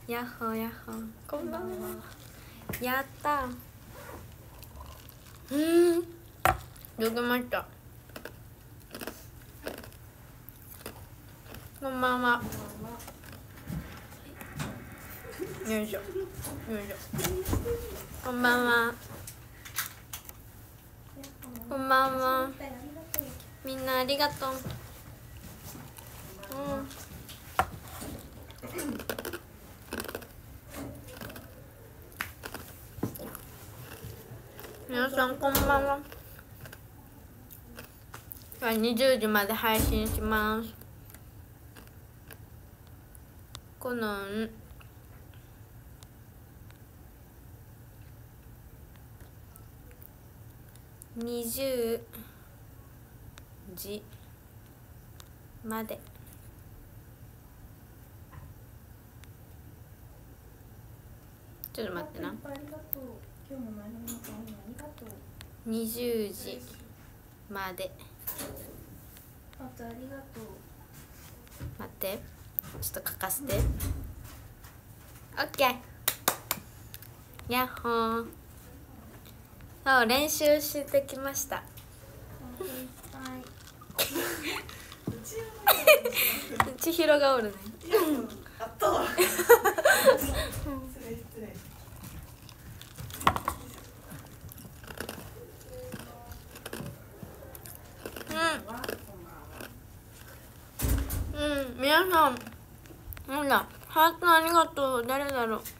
やっほーやっほー、こんばんは。やったー。できました。こんばんは。よいしょよいしょ。こんばんは。こんばんは。みんなありがとう。皆さんこんばんは。今日は20時まで配信します。この20時まで。ちょっと待ってな。20時まで。 あとありがとう。 待って、ちょっと書かせて。オッケー。やっほー。そう、練習してきました。千尋がおるね。 あったわ。失礼。 皆さん、なんだ、ハートありがとう。誰だろう。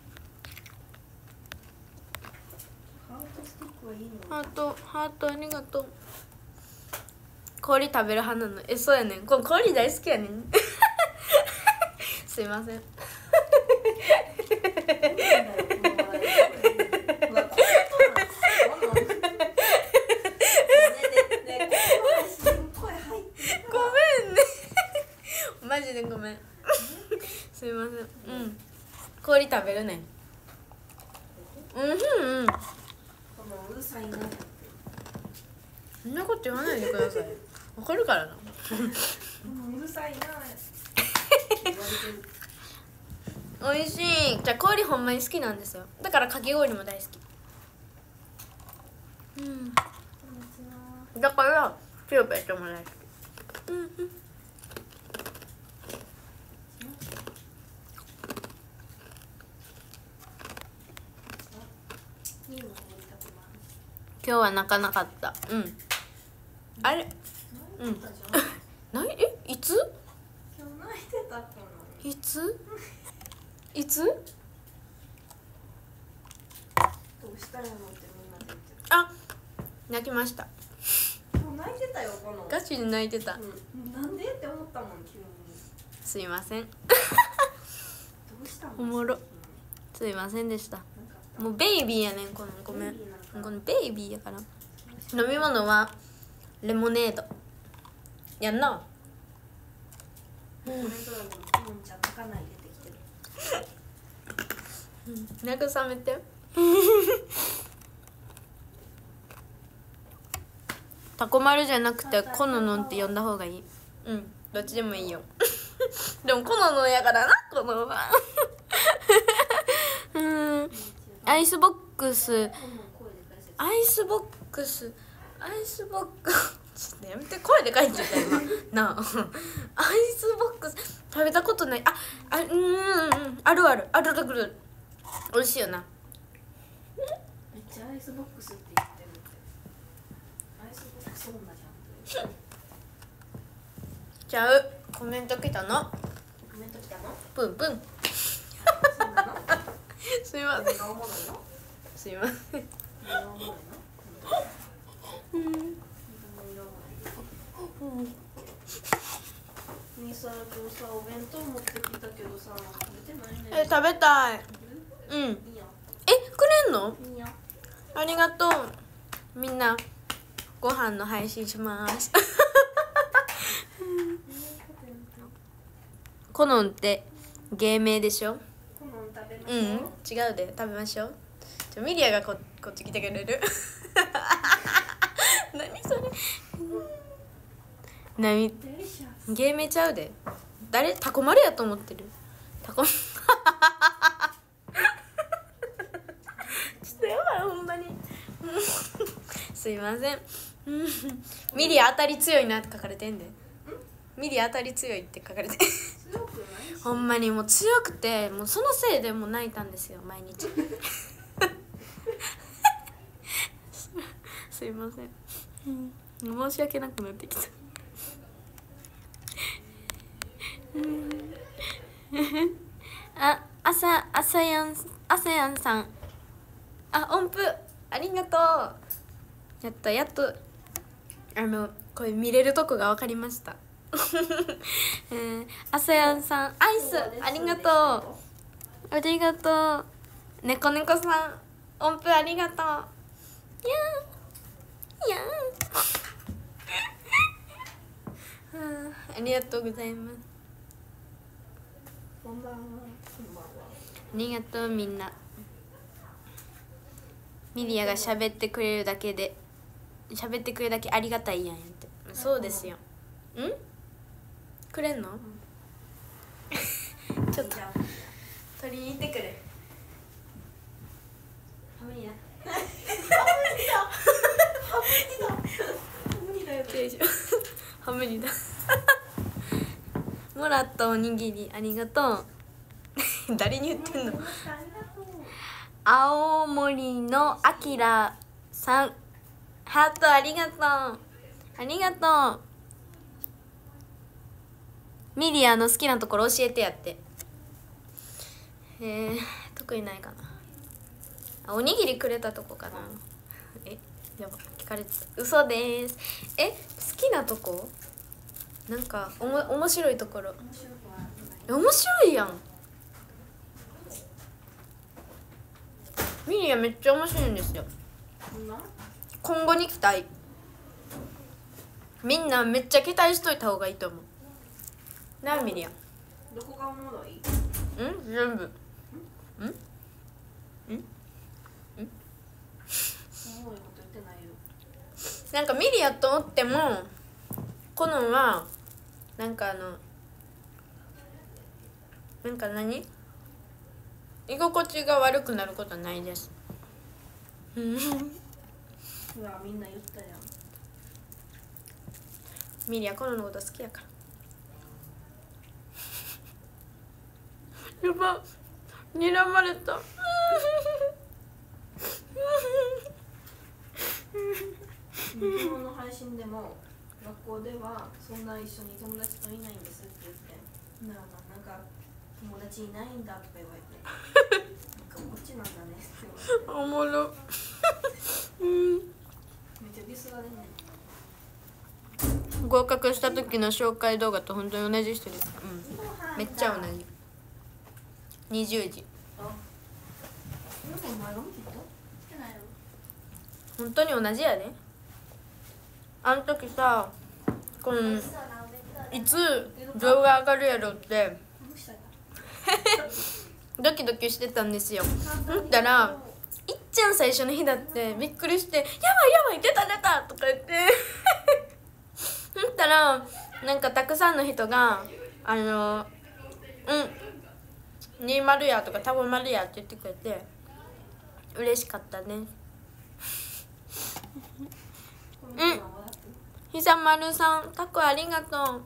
ハートありがとう。氷食べる派なの。そうやねん。氷大好きやねん。すいません。マジでごめん。すいません。氷食べるねん。 うるさいな。 そんなこと言わないでください。わかるからな。 うるさいな。 美味しい。じゃあ氷ほんまに好きなんですよ。だからかき氷も大好き。だからピヨピヨしても大好き。今日は泣かなかった。あれいつ今日泣いてたかな。 いつどうしたやろってみんなで言ってた。 あ、泣きました。 もう泣いてたよこの。 ガチで泣いてた。 なんでって思ったもん急に。 すいません。 どうしたの。 おもろ。すいませんでした。もうベイビーやねん。ごめん。このベイビーやから。飲み物はレモネードやんな。慰めて。タコ丸じゃなくてコノノンって呼んだ方がいい。どっちでもいいよ。でもコノノンやからな、コノノンは。アイスボックスちょっとやめて、声で書いちゃった今なあ。アイスボックス食べたことない。ある美味しいよな。 めっちゃアイスボックスって言ってるって。アイスボックス女じゃん。 ちゃう。コメント来たの。プンプン。すいません。すいません。 にさ、今日さ、お弁当持ってきたけどさ、食べてないね。 食べたい。 いいよ。 くれんの？ いいよ。 ありがとう。みんなご飯の配信します。コノンって芸名でしょ？ コノン食べましょう。 違うで、食べましょう。ミリアがこっち来てくれる。何それ。芸名ちゃうで。タコ丸やと思ってる。タコすいません。ミリ当たり強いなって書かれてんで。ミリ当たり強いって書かれて強くないし。 ほんまにもう強くて、もうそのせいでもう泣いたんですよ毎日すいません、申し訳なくなってきたあさやんさん、音符ありがとう。やっとこれ見れるとこが分かりましたあさやんさん、アイスありがとう。ありがとう。猫さん、音符ありがとう。いやありがとうございます。 こんばんは。 ありがとうみんな。ミリアが喋ってくれるだけありがたいやんって。そうですよ。くれんの？ちょっと取りに行ってくる。 ハムニだ。 ハムニだ。もらったおにぎりありがとう。誰に言ってんの？青森のあきらさん、ハートありがとう。ありがとう。ミリアの好きなところ教えてやって。特にないかな。おにぎりくれたとこかな。やば、聞かれてた。嘘です。好きなとこなんか面白いところ。面白いやん。ミリアめっちゃ面白いんですよ。今後に期待。みんなめっちゃ期待しといた方がいいと思う。なあミリア。 どこがおもろい？ 全部。 おもろいこと言ってないよ。 なんかミリアとおってもコノンはなんかなんか居心地が悪くなることはないです。 うわ、みんな言ったやん。 ミリアコノンのこと好きやからやば、睨まれた昨日の配信でも学校ではそんな一緒に友達といないんですって言ってなんか友達いないんだとか言われてなんかこっちなんだねって言われておもろめっちゃビスが出んねん。 合格した時の紹介動画と本当に同じ人です。めっちゃ同じ。20時。本当に同じやで。あの時さ、いつ動画上がるやろってドキドキしてたんですよ。そしたらいっちゃん最初の日だってびっくりして「やばいやばい出た!」とか言ってそしたらなんかたくさんの人が「20や」とか「多分丸や」って言ってくれて嬉しかったね。ひさまるさん、タコありがとう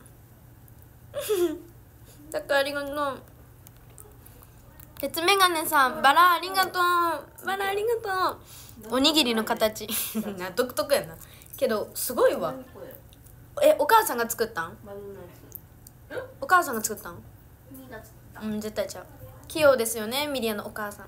タコありがとう。鉄メガネさん、バラありがとう。バラありがとう。おにぎりの形独特やなけどすごいわ。お母さんが作ったん？お母さんが作ったん？絶対ちゃう。器用ですよね、ミリアのお母さん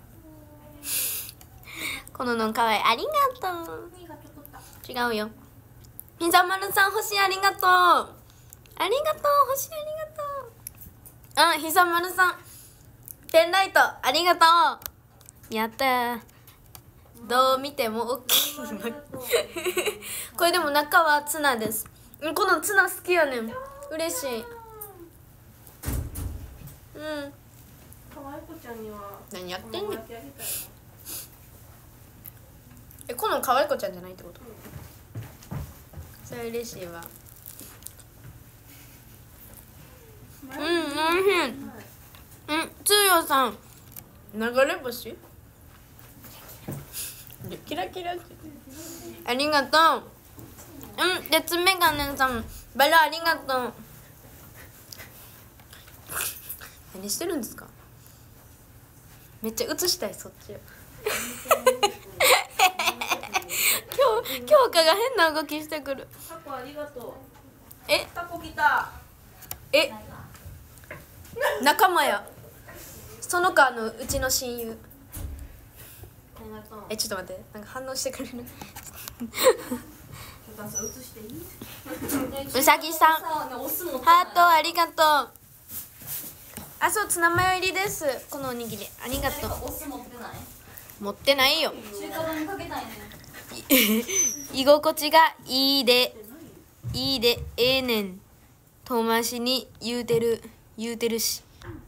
このかわいい。ありがとう。違うよ。ひざまるさん、星ありがとう。ありがとう、星ありがとう。ひざまるさん、ペンライトありがとう。やったー。どう見ても大きいこれでも中はツナです。このツナ好きやねん。嬉しい。 かわいこちゃんには何やってんねん。このかわいこちゃんじゃないってこと？それ嬉しいわ。おいしい。つーよさん、流れ星？ キラキラってありがとう。鉄メガネさんバラありがとう。何してるんですか。めっちゃ映したいそっちを京香が変な動きしてくる。 タコありがとう。 えタコ来た。 仲間や。その子うちの親友。 ありがとう。 ちょっと待って、なんか反応してくれる。 映していい？ うさぎさんハートありがとう。あ、そう、ツナマヨ入りです。このおにぎりありがとう。 お酢持ってない？ 持ってないよ。 中華丼にかけたいね。 居心地がいいでええねん遠回しに言うてるし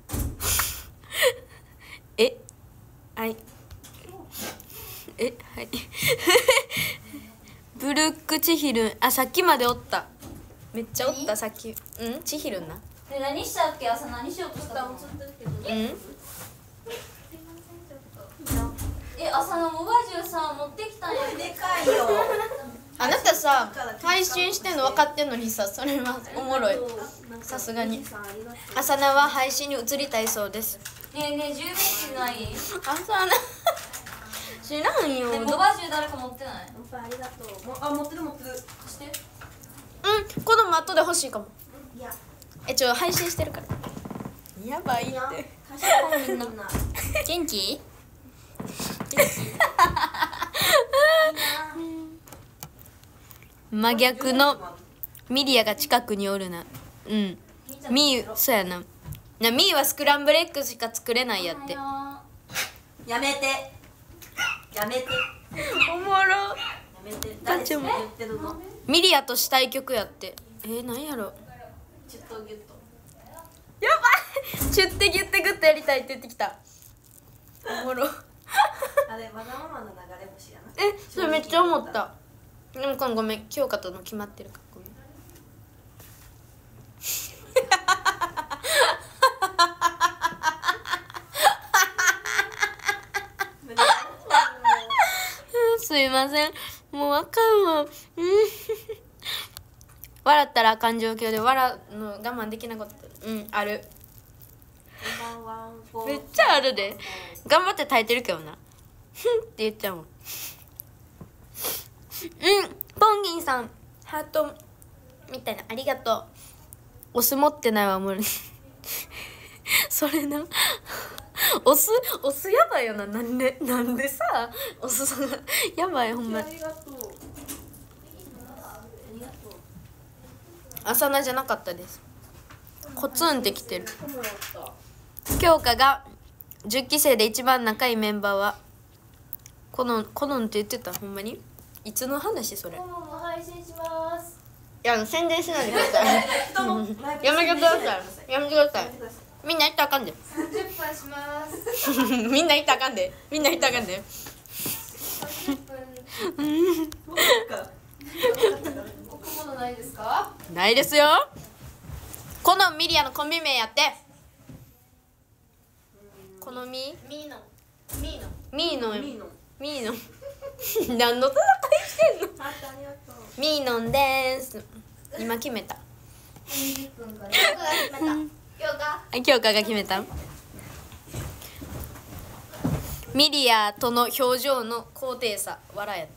はいはいブルックチヒルン、さっきまでおった。めっちゃおったさっき。チヒルンな。 で何したっけ？朝何しようとしたの？朝のモバジュさ持ってきたんや。 でかいよ。 あなたさ配信してんの分かってんのにさ、それはおもろい。さすがに朝菜は配信に移りたいそうです。 ねえねえ、充電器ない？ 朝菜知らんよ。 モバジュ誰か持ってない？ ありがとう。持ってる。 して。 このマットで欲しいかも。 いや。 配信してるから。やばいって。 みんな。 元気？真逆のミリアが近くにおるな。ミーそうやな。ミーはスクランブルエッグしか作れないやって。 やめて。 おもろ。 やめて。誰言ってるの？ ミリアとしたい曲やって。なんやろ。 ちょっとギュッと。 やばい。チュッてギュッてグッてやりたいって言ってきた。おもろ。 あれわがままの流れ星やな。 それめっちゃ思った。でもごめん、京香との決まってるからごめん。すいません、もうあかんわ。笑ったらあかん状況で笑うの我慢できなかった。ある。めっちゃあるで。頑張って耐えてるけどな。って言っちゃうもん。ポンギンさんハートみたいなありがとう。お酢持ってないわもうそれなお酢やばいよな。なんでさお酢やばいほんま。朝菜じゃなかったです。コツンってきてる。京香が10期生で一番仲いいメンバーはコノンって言ってた。ほんまにいつの話それ。 コノンも配信します。 いや宣伝しないでくださいやめてください。みんな行ったらあかんで。 30分します。 みんな行ったらあかんで。 30分。置くものないですか？ ないですよ。コノンミリアのコンビ名やって。このミーノ何の戦いしてんの？ミーノンでーす。今決めた。 20分から。 京香が決めた。ミリアとの表情の高低差笑やって。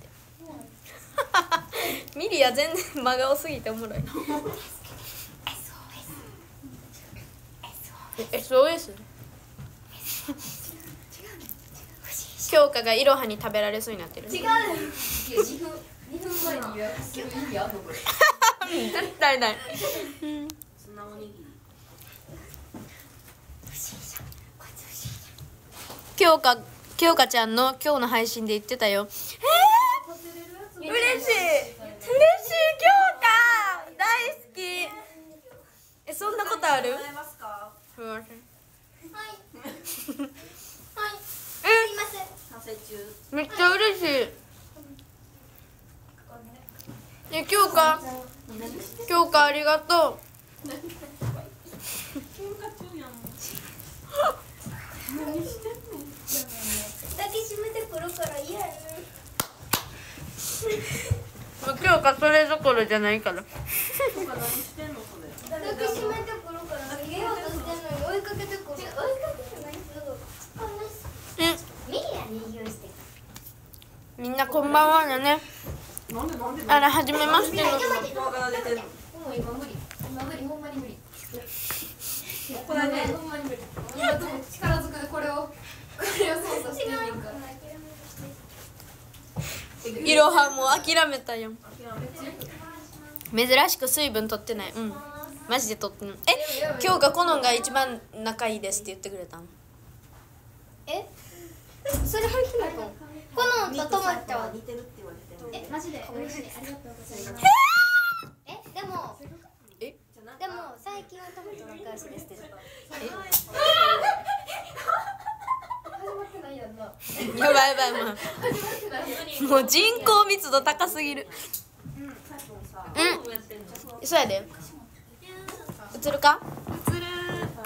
ミリア全然真顔すぎておもろい。SOS？ 京香がイロハに食べられそうになってる。 違う。2分前に予約する意味あんのこれ。 絶対ない。 そんなおにぎり。 京香ちゃんの今日の配信で言ってたよ。嬉しい京香大好き。そんなことある？ ございますか？ すみません。 すいません。 反省中。 めっちゃ嬉しい。京香ありがとう。 抱きしめてくるから嫌やね。 かそれどころじゃないから。 何してんのそれ。 抱きしめてくるから逃げようとしてんのに追いかけてくる。追いかけてないけど。ミリアに言うして。 みんなこんばんはだね。 なんであら、はじめましての。 もう今無理。今無理、ほんまに無理。 これね、 ほんまに無理。今でも力ずくでこれを操作してんねんから。 いろはもう諦めたよ。珍しく水分取ってない。うん。マジで取ってない。今日がコノンが一番仲いいですって言ってくれたの。 それ入ってないかも。このととまっちゃん。 似てるって言われてる。 マジで嬉しい。ありがとうございます。でも最近はトマト仲良しですって。始まってないやんな。 やばいやばい、もう人口密度高すぎる。そうやで。映るか？映る。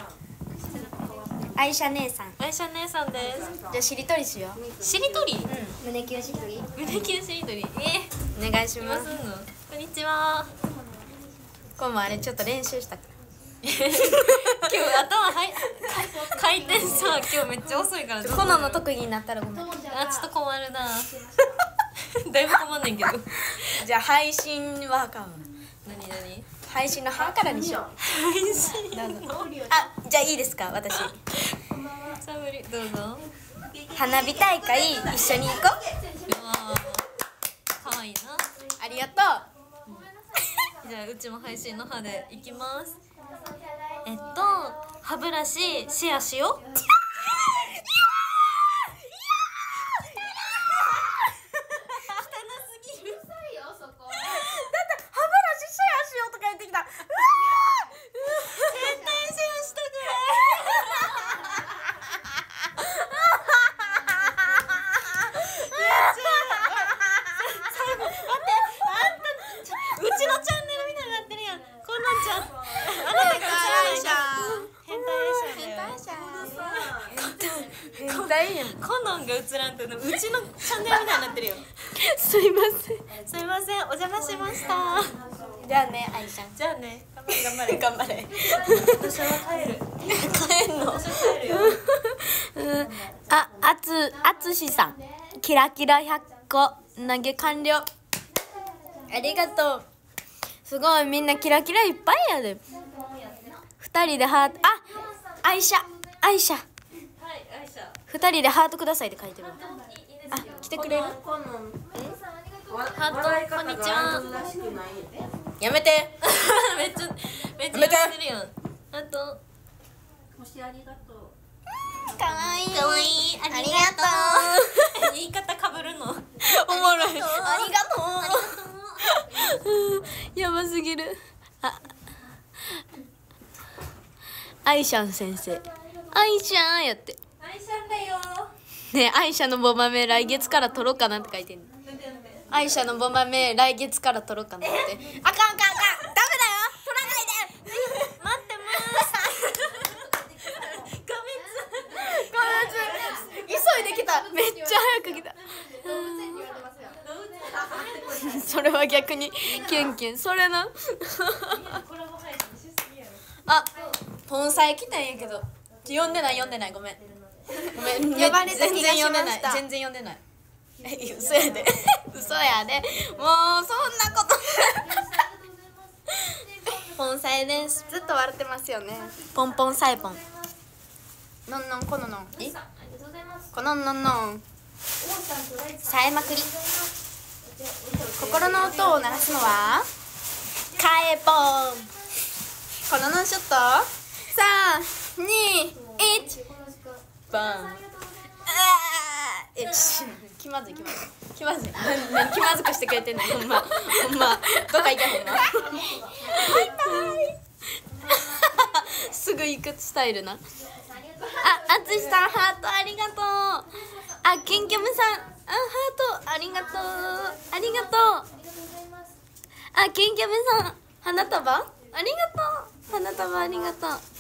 愛車姉さん。愛車姉さんです。じゃあしりとりしよう。しりとり？ 胸キュンしりとり。 胸キュンしりとり。お願いします。こんにちは。今もあれちょっと練習したから。今日頭回転さ、今日めっちゃ遅いから。コノンの特技になったらごめん。あ、ちょっと困るな。だいぶ困んねんけど。じゃあ配信はあかんわ。何配信の歯からにしよう。配信どうぞ。あ、じゃあいいですか、私。どうぞ。花火大会一緒に行こう。可愛いな。ありがとう。じゃあうちも配信の歯で行きます。歯ブラシシェアしよう。コノンが映らんとうちのチャンネルみたいになってるよ。すいません、すいません、お邪魔しました。じゃあね、愛ちゃん。じゃあね、頑張れ頑張れ。私は帰る。帰んの。私は帰るよ。あ、あつしさん、キラキラ100個投げ完了。ありがとう。すごい、みんなキラキラいっぱいやで。2人でハート、あ、愛車2人でハートくださいって書いてる。あ、来てくれる？ハート、こんにちは。やめて。めっちゃやめてるやん。ハート。 星ありがとう。 かわいい。ありがとう。言い方かぶるの。おもろい。ありがとう。やばすぎる。あ、アイシャン先生。アイシャンやって。 愛車だよ。 ねえ、アイシャのボマメ来月から撮ろうかなって書いてんの。アイシャのボマメ来月から撮ろうかなって。あかんダメだよ、撮らないで。待ってます。急いできた。めっちゃ早く来た。それは逆にキュンキュン。それな。あ、ポンサイ来たんやけど読んでないごめん呼ばれた気がしました。全然読んでない。嘘やで。嘘やで。もうそんなことポンサイです。ずっと笑ってますよね。ポンポンサイポン。のんのんこののん。このんのんのん。さえまくり。心の音を鳴らすのはカエポン。こののんショット。3、2、1。バン。気まずい。何気まずくしてくれてんの。ほんまどっか行け。ほんまバイバイ。すぐ行くスタイルな。あ、あつしさんハートありがとう。あ、ケンキョムさん、あ、ハートありがとう。あ、ケンキョムさん花束ありがとう。花束ありがとう。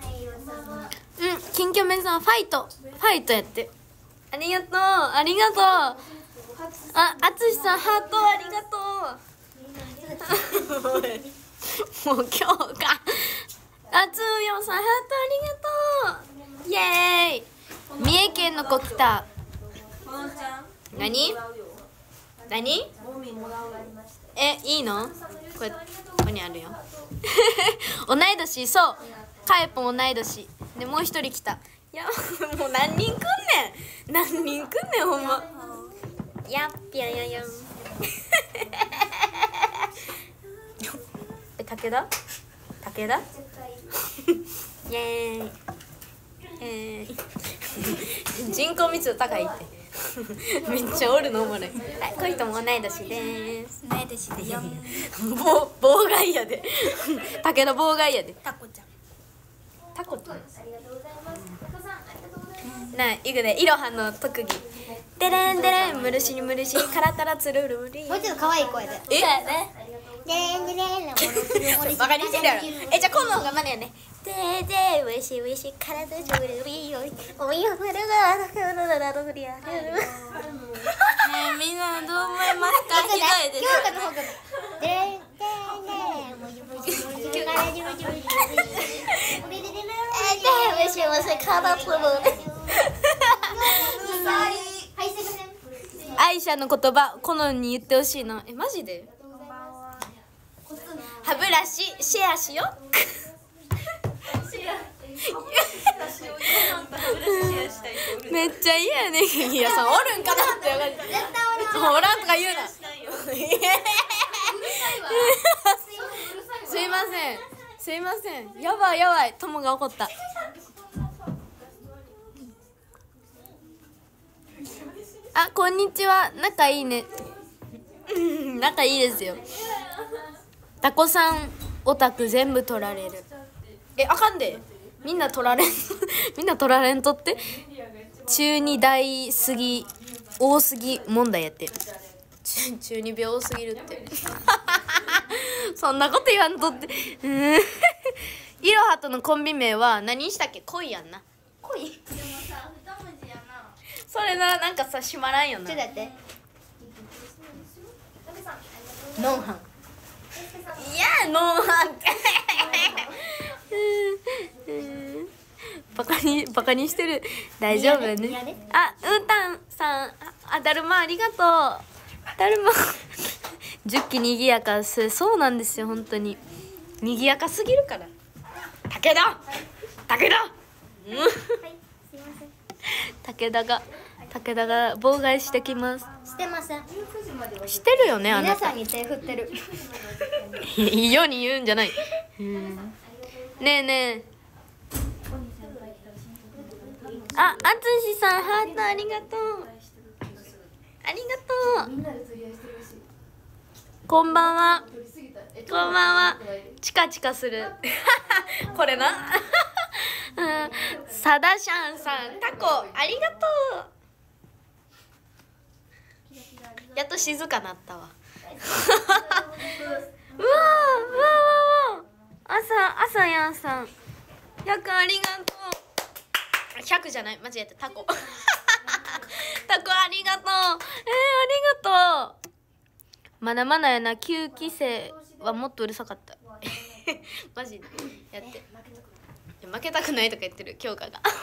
キンキョメさんファイトやって。ありがとう。あ、あつしさんハートありがとう。 もう今日か。あつよさんハートありがとう。イエーイ。三重県の子来た。 このちゃん何何もみもらうよ。 いいの？ここにあるよ。同い年、そうかえぽん同い年で、もう一人来た。いやもう何人来んねん、何人来んねんほんま。やっぴゃややん。武田イエーイ人口密度高いってめっちゃおるのおもろい。はい、この人も同い年です。 同い年でよ。 妨害やで武田妨害やで。 タコちゃん。 タコちゃんありがとうございます。タコさん、ありがとうございます。 なあ、いくで、いろはの特技。でれんでれん、むるしにむるし、からたらつるるり。 もうちょっと可愛い声で。 え？ でれんでれんのバカにしてるやろ。じゃあ今度のがまねやね。ででウィシウィシからたつるりおいおいおふるがらららららりゃ。みんなどう思いますか？ひどいです。 今日の方がでれんでれんもじもじもじからじもじもじもじ。ででウィシウィシからつるり。アイシャの言葉、コノンに言ってほしいな。マジで？歯ブラシシェアしよう。めっちゃ嫌やね。いや、そうおるんかなって分かる。おらんとか言うな。すいません。すいません。やばいやばい。友が怒った。あ、こんにちは。仲いいね。仲いいですよ。タコさんオタク全部取られる。あかんで。みんな取られん。みんな取られんとって。中二大すぎ多すぎ問題やって。中二病多すぎるって。そんなこと言わんとって。いろはとのコンビ名は何したっけ？恋やんな。恋？でもさ、2文字やな。それな、なんかさ、閉まらんよな。ちょっと待って。ノンハン。いや、ノンハンって。バカにしてる。大丈夫ね。あ、うーたんさん、だるまありがとう。だるま。10期にぎやかそうなんですよ、本当に。にぎやかすぎるから。武田。うん。はい、すいません。武田が妨害してきます。してません。してるよね、あなた。皆さんに手振ってる。いいように言うんじゃない。ねえねえ。あ、あつしさんハートありがとう。ありがとう。こんばんは。こんばんは。チカチカする。これな。サダシャンさん、タコありがとう。やっと静かなったわ。うわうわ朝やんさん、100ありがとう。100じゃない、間違えた。タコ。タコありがとう。ありがとう。まだまだやな。9期生はもっとうるさかった。マジでやって。負けたくないとか言ってる京香が。あ、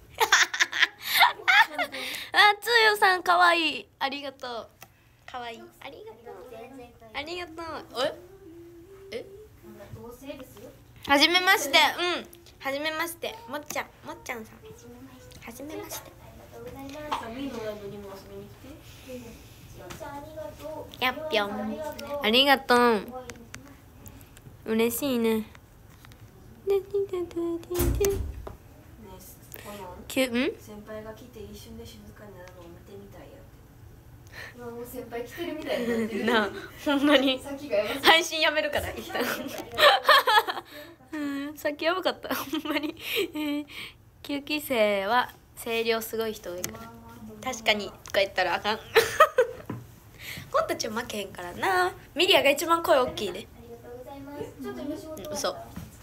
つよさんかわいい。ありがとう。かわいい。ありがとう。ありがとう。え？はじめまして。うん。はじめまして。もっちゃんさん。はじめまして。やっぴょん。ありがとう。嬉しいね。先輩が来て一瞬で静かになるのを見てみたいやって。 今もう先輩来てるみたいになってる。 なあ、ほんまに配信やめるから。先やばかった。ほんまに。9期生は声量すごい人多いから。確かにとか言ったらあかん。コンたちは負けへんからな。ミリアが一番声大きいで。嘘。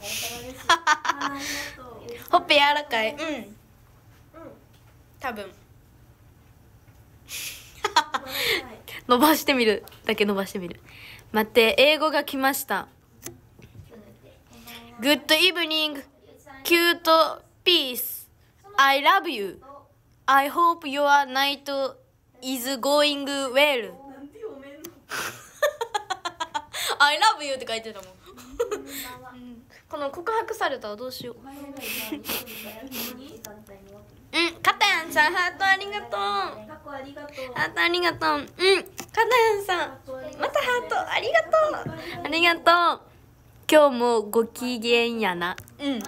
ほっぺ柔らかい。うん。多分。伸ばしてみるだけ伸ばしてみる。 待って、英語が来ました。Good evening, cute peace. I love you. I hope your night is going well. なんて読めんの。 I love you って書いてたもん。この告白されたらどうしよう。かたやんさん、ハートありがとう。 タコありがとう。 ハートありがとう。かたやんさん、またハートありがとう。ありがとう。今日もご機嫌やな。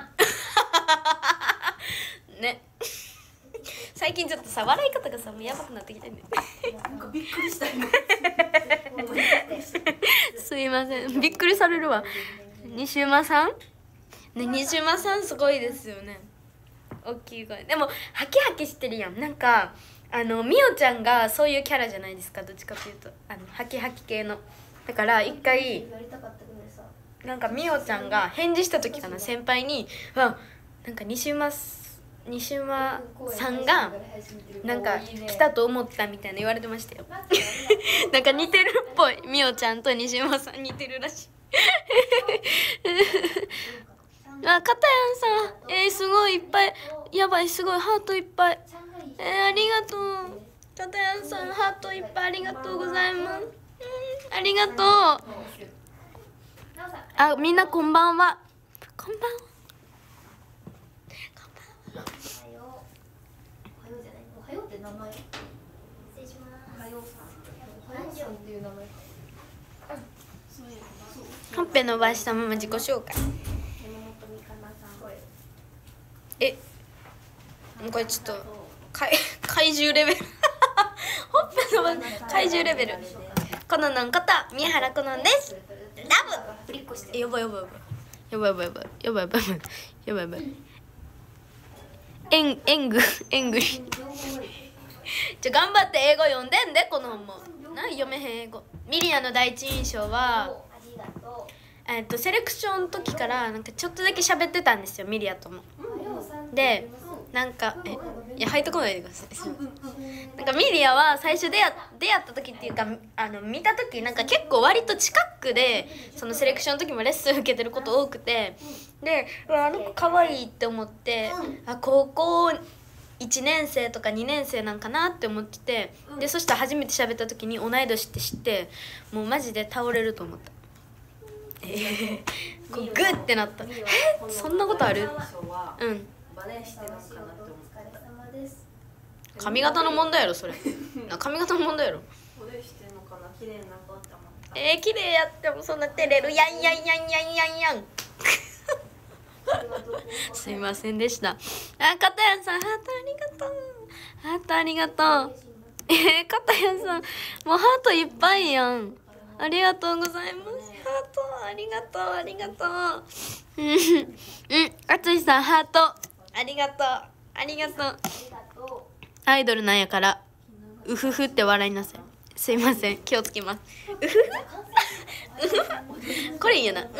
ね。最近ちょっとさ、笑い方がさ、もうやばくなってきてんね。 なんかびっくりした今。 すいません、びっくりされるわ。西馬さんね、西馬さんすごいですよね。大きい声でもハキハキしてるやん。なんかみおちゃんがそういうキャラじゃないですか、どっちかというとハキハキ系の。だから一回なんかみおちゃんが返事した時かな、先輩になんか西馬さんがなんか来たと思ったみたいな言われてましたよ。なんか似てるっぽい、みおちゃんと西馬さん似てるらしい。かたやんさん、すごいいっぱい、やばい、すごいハートいっぱい、ありがとう。かたやんさん、ハートいっぱいありがとうございます。ありがとう。みんなこんばんは。こんばんは。 おはようって名前。失礼します。おはようさん。何しようっていう名前。 ほっぺ伸ばしたまま自己紹介。これちょっと怪獣レベル。ほっぺ伸ば怪獣レベル。こののんこと宮原このんです。ラブ。やばいやばいやばいやばいやばいやばいやばいやばいやばいやばい。エングリ。頑張って英語読んでんで、この本も。読めへん英語。ミリアの第一印象はセレクションの時からなんかちょっとだけ喋ってたんですよ、ミリアとも。でなんかいや入ってこないでください。なんかミリアは最初出会った時っていうか見た時なんか結構割と近くでそのセレクションの時もレッスン受けてること多くて、であの子可愛いって思って、高校1年生とか2年生なんかなって思ってて、でそしたら初めて喋った時に同い年って知って、もうマジで倒れると思った。こうグッてなった。そんなことある？うん。髪型の問題やろそれ。髪型の問題やろ。綺麗やってもそんな照れるやんやんやんやんやんやん。すいませんでした。かたやんさん、ハートありがとう。ハートありがとう。かたやんさん、もうハートいっぱいやん。ありがとうございます。ハートありがとうありがとう。あつしさん、ハートありがとうありがとう。アイドルなんやからうふふって笑いなさい。すいません、気をつけます。うふこれいいやな。こ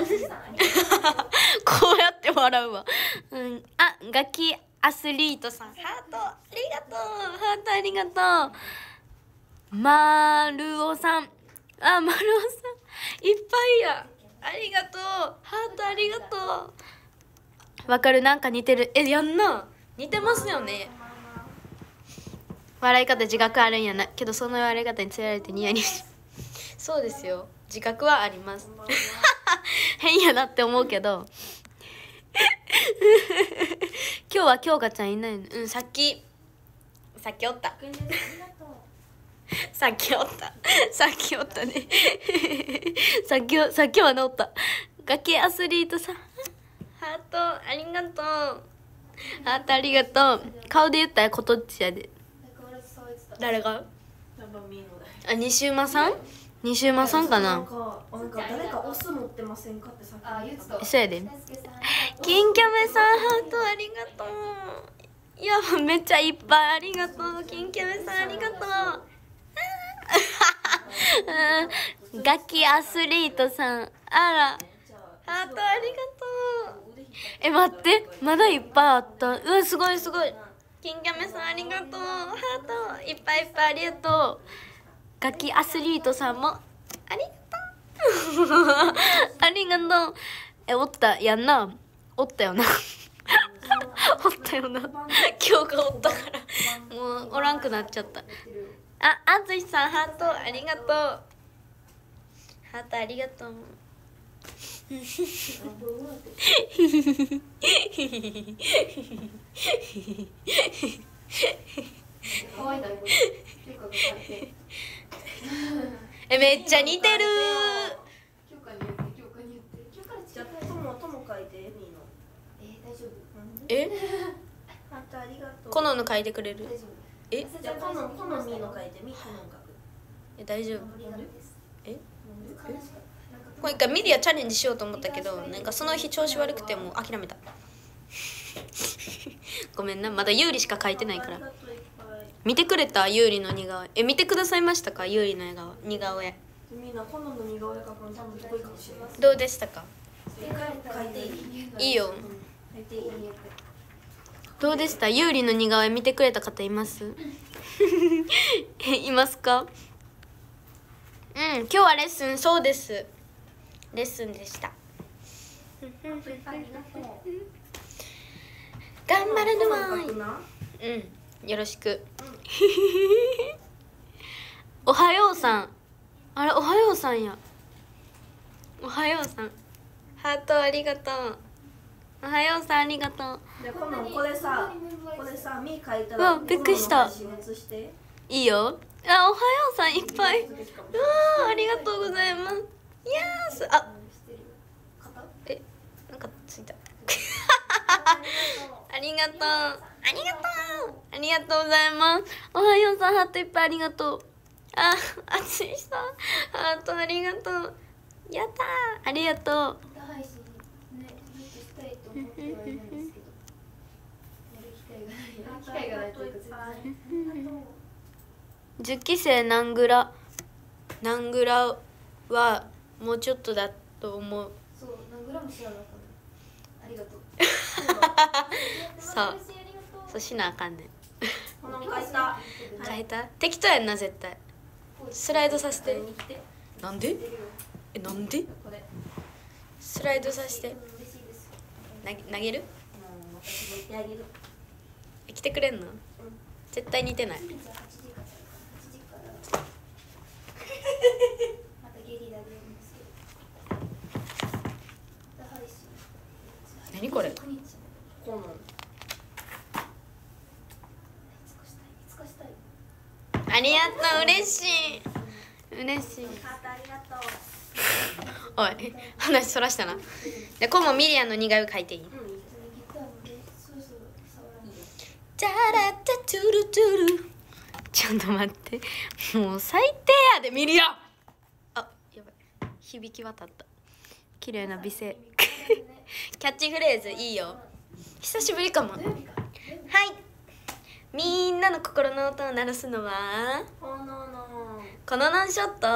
うやって笑うわ。ガキアスリートさん、ハートありがとう。ハートありがとう。まるおさん、まるおさんいっぱいや。ありがとう。ハートありがとう。わかる、なんか似てる。やんな、似てますよね。笑い方自覚あるんやな。けどその笑い方につられてニヤニヤし。そうですよ、自覚はあります。変やなって思うけど。今日は京香ちゃんいないの。さっきおった。さっきおったね。さっきは治った。ガキアスリートさん、ハートありがとう。ハートありがとう。顔で言ったらことっちやで。誰が？西馬さん？西馬さんかな。 なんか誰かオス持ってませんかってさっき言ってた。 そうやで。金キャメさん、ハートありがとう。いや、めっちゃいっぱいありがとう。金キャメさんありがとう。ガキアスリートさん、あら、ハートありがとう。待って、まだいっぱいあった。うわ、すごいすごい。金キャメさんありがとう。ハートいっぱいいっぱいありがとう。ガキアスリートさんもありがとう。 ありがとう。おったやんな。おったよな。おったよな。今日がおったからもうおらんくなっちゃった。あ、あつしさんハートありがとう。ハートありがとう。めっちゃ似てる。 じゃあとも書いてみーの。 大丈夫。 え、 ハートありがとう。 このの書いてくれる。 大丈夫。 え、 じゃあこのみーの書いてみーこの書く。 大丈夫。 ありがとうです。 え、 悲しかった。なんかこれ一回ミリアチャレンジしようと思ったけど、なんかその日調子悪くてもう諦めた。ごめんな、まだユーリしか書いてないから。見てくれたユーリの似顔絵。見てくださいましたか、ユーリの似顔絵。 みんなこの似顔絵描くの多分得意かもしれない。 どうでしたか。 書いていい？ いいよ。 書いていい？ どうでした、ユーリの似顔絵見てくれた方います？いますか？うん、今日はレッスン、そうです。レッスンでした。頑張るのは。うん、よろしく。おはようさん。あれ、おはようさんや。おはようさん。ハートありがとう。おはようさんありがとう。 じゃあこれさみー書いたうらわびっくりしたこの写して。 いいよ。あ、おはようさんいっぱい。うわー、ありがとうございます。イエース。あ、え、なんかついた。ありがとう。ありがとう。ありがとうございます。おはようさんハートいっぱいありがとう。あ、あついさんハートありがとう。やったー、ありがとう。 配信ね、ずっとしたいと思ってはいるんですけど、やる機会がないというか全然。 10期生何グラはもうちょっとだと思う。 そう、何グラム知らなかった。ありがとう。 そうそうしなあかんねん。 この書いた。 書いた？適当やんな絶対。スライドさせて。なんで？え、なんで？ これ。 スライドさせて。 嬉しいです。 投げる？ 私も言ってあげる。 来てくれんの？絶対似てない。 じゃあ8時からまたゲリラでやるんですけど。また配信。 何これ？ 29日。 この。 いつかしたい。 ありがとう、嬉しい。嬉しい。 ハートありがとう。 おい、話そらしたな。で、今度ミリアの似顔絵描いていい？ ギターのでそろそろ触らない。 チャラチャトゥルトゥル。ちょっと待って、もう最低やでミリア。あ、やばい、響き渡った。綺麗な美声。キャッチフレーズいいよ。久しぶりかも。はい、みんなの心の音を鳴らすのはこのノンショット。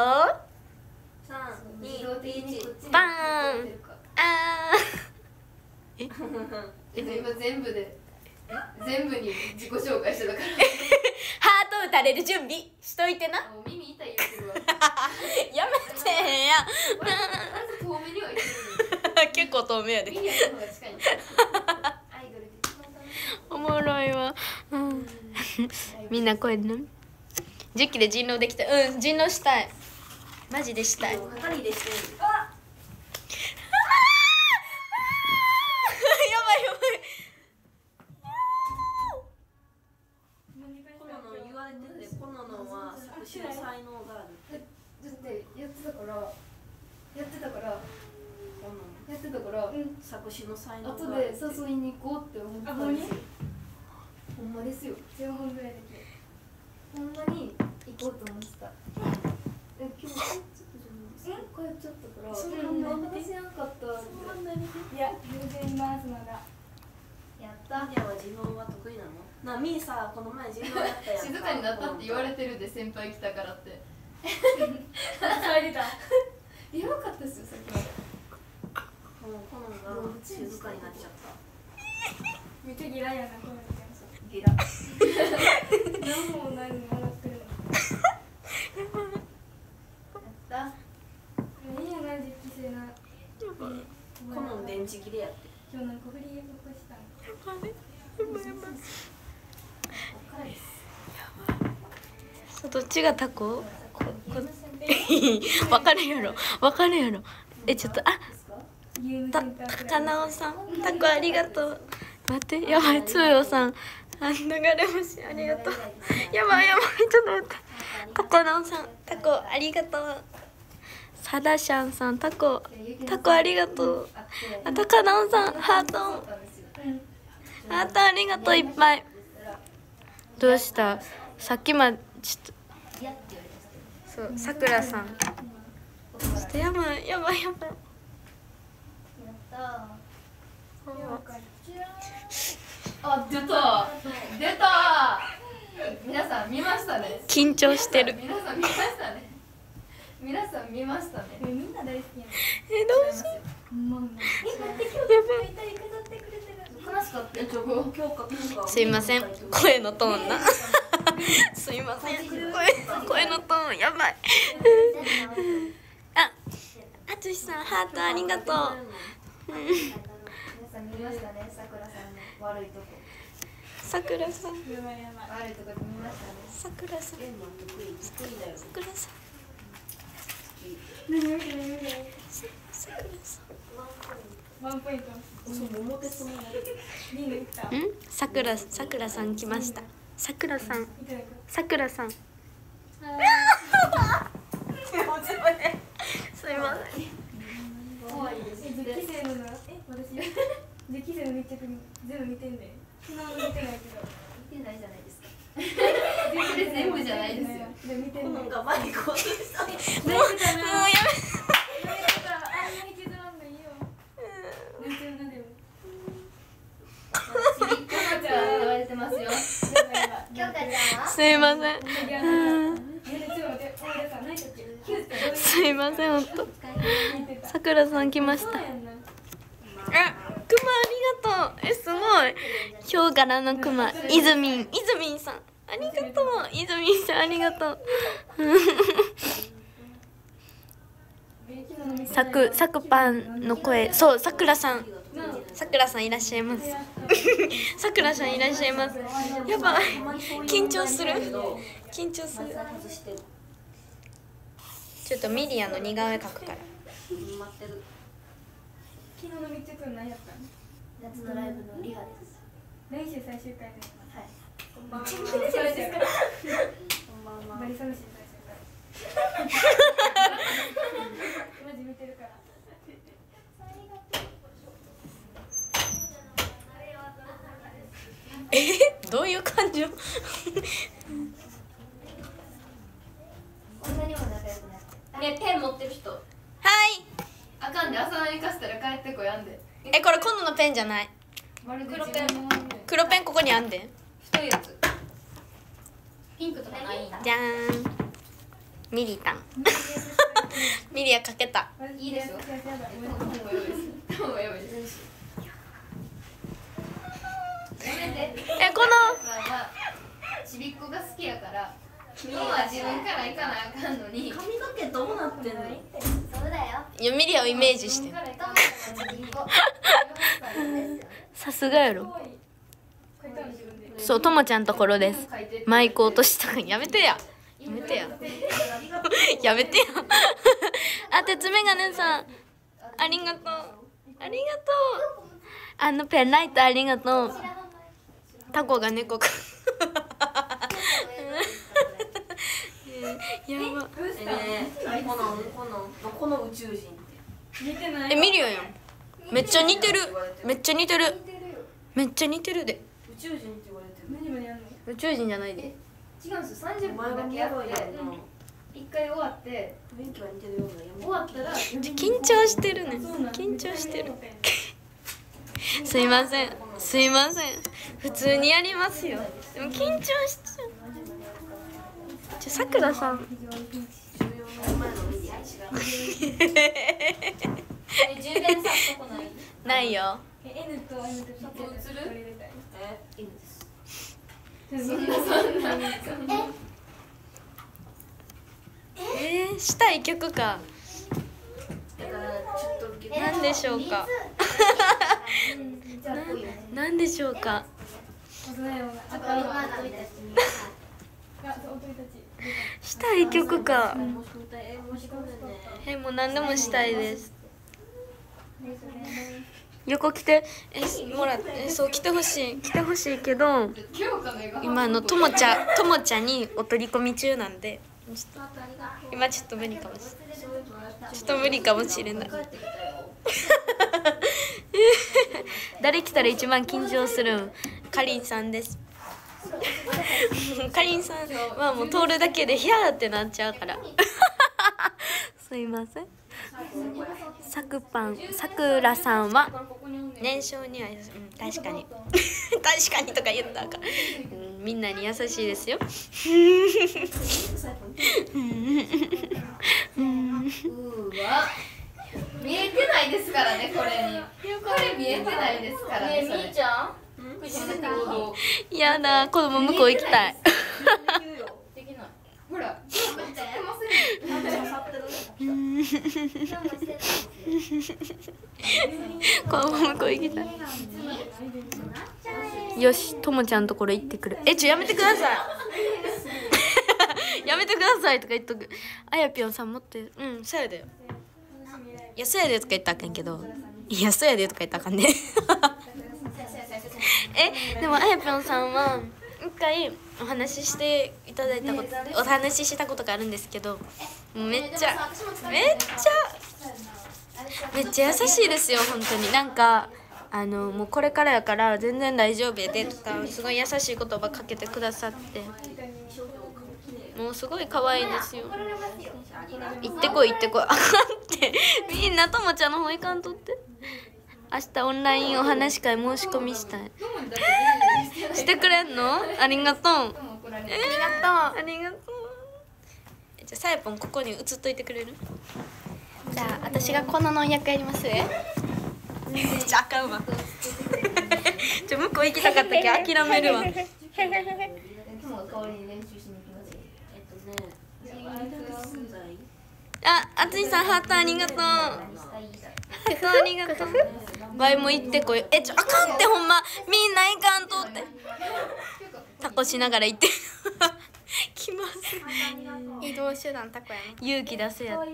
3、2、1。 バーン。あー。 今全部に自己紹介してたから。 ハート打たれる準備しといてな。 もう耳痛い言ってるわ。 やめてや。 まず遠目には言ってる結構遠目やで。 のに。耳の方が近いんですよ。アイドルで一番楽しい。 おもろいわ。うん。みんな声の。10期で人狼できた。うん、人狼したい。マジでしたい。 何でしてる？ やばいやばい。 この言われてて、このは作詞の才能がある。 だってやってたから作詞の才能がある。 後で誘いに行こうって思ったんですよ。ほんまですよ。15分ぐらいだけほんまに行こうと思ってた。今日帰っちゃったから話しなかったって。 いや、全然いますまだ。 やったミリアは自分は得意なの？なあ、ミーさ、この前自分やったやん。 静かになったって言われてるで、先輩来たからって。 それ出た。 やばかったですよ、さっきまで。 このが静かになっちゃった。 めっちゃ嫌いやな、このゲラ。 何もないのに笑ってるの。 やった。 いいやそうどっちがタコ？わかるやろわかるやろ。ちょっと高直さんタコありがとう。待ってやばい、つーよさん流れ星ありがとう。やばいやばい、ちょっと待って。高直さんタコありがとう。サダシャンさんタコありがとう。高直さんハートありがとういっぱい。どうした？さっきまでちょっとそうさくらさんちょっとやばい。 あ、出た皆さん見ましたね。 緊張してる。 皆さん見ましたね。みんな大好きやん。 どうしよう。 悲しかったよ。 すいません声のトーンなすいません声のトーンやばいあつしさんハートありがとう。 皆さん見ましたね。さくらさんの悪いとこ。 さくらさん悪いとこ見ましたね。 さくらさんワンポイント。リングいった。 さくらさん来ました。さくらさんすいません。 ゼキセのな、私ゼキセの密着に全部見てんで。昨日の見てないけど。 見てないじゃないですか。それ全部じゃないですよ。 で見てんね。 がマイクをした。 もうやめあんなに削らんのいいよ。寝てるなでも。 ちびっこちゃん言われてますよ。 すいませんすいませんほんと。さくらさん来ました。クマありがとう。すごいヒョウ柄のクマいずみんさんありがとう。いずみんさんありがとうさくパンの声。そうさくらさんいらっしゃいますさくらさんいらっしゃいます。やばい緊張するちょっとミリアの似顔絵描くから。 昨日の密着何やったの？ 夏のライブのリハです。 来週最終回で。 はい。 こんばんは。バリ寂しい最終回。マジ見てるから。 どういう感情こんなにも仲良くなって。ペン持ってる人。 はいあかんで、朝何かしたら帰ってこやんで。 これ今度のペンじゃない。黒ペンここにあんで。 太いやつ。ピンクとかないんだ。 じゃーんミリタンミリアかけた。 いいですよ。もうやばいです。やめて。 こちびっこが好きやから今は自分から行かなあかんのに。 髪の毛どうなってんの？ そうだよ。 のいやミリアをイメージしてさすがやろ。そうともちゃんところです。マイク落としたやめてややめてやあ鉄メガネさんありがとうペンライトありがとう。タコが猫かやばこの宇宙人って見てない。 見るよめっちゃ似てるで。 宇宙人って言われてる。 何やんの？ 宇宙人じゃないで。 違うんですよ。30分だけやって一回終わって雰囲気は似てるような。 終わったら緊張してるね。緊張してる。すいません普通にやりますよ。でも緊張しちゃう。さくらさん充電さすとこない？ ないよ。 N と M と P と映る？ これ入れたい。 いいです。 したい曲か。 だからちょっとなんでしょうか。なんでしょうか。 したい曲か。 もし込んでね。 もう何でもしたいです。横来て、もらって、そう来てほしいけど、今ともちゃんにお取り込み中なんで、今ちょっと無理かもしれない。誰来たら一番緊張するん？かりんさんです。かりんさんはもう通るだけでヒャーってなっちゃうから。すいません。さくらさんは年少には、確かに確かにとか言ったか、みんなに優しいですよ。 見えてないですからね、これ見えてないですからね。みーちゃんやだ、子供向こう行きたい。 ほら、 子供向こう行きたい。よし、ともちゃんのところ行ってくる。やめてください。やめてくださいとか言っとく。あやぴょんさん持ってる。そうやだよ。いや、そうやでとか言ったらあかんけど、いや、そうやでとか言ったらあかんね。でもあやぴょんさんは一回お話ししていただいたこと、お話ししたことがあるんですけど、めっちゃ優しいですよ、本当に。なんかもうこれからやから全然大丈夫やでとか、すごい優しい言葉かけてくださって、もうすごい可愛いですよ。行ってこいあかんってみんなともちゃんの方行かんとって。明日オンラインお話会申し込みしたい。してくれんの？ありがとう。ありがとう。じゃあさやぽんここに移っといてくれる？ じゃあ私がこのの役やります。 じゃああかんわ。向こう行きたかったけど諦めるわ。あついさんハートありがとう。ハートありがとう。ワイも行ってこい。あかんって、ほんまみんな行かんとって。タコしながら行って来ます。 移動手段タコやな。 勇気出せやって。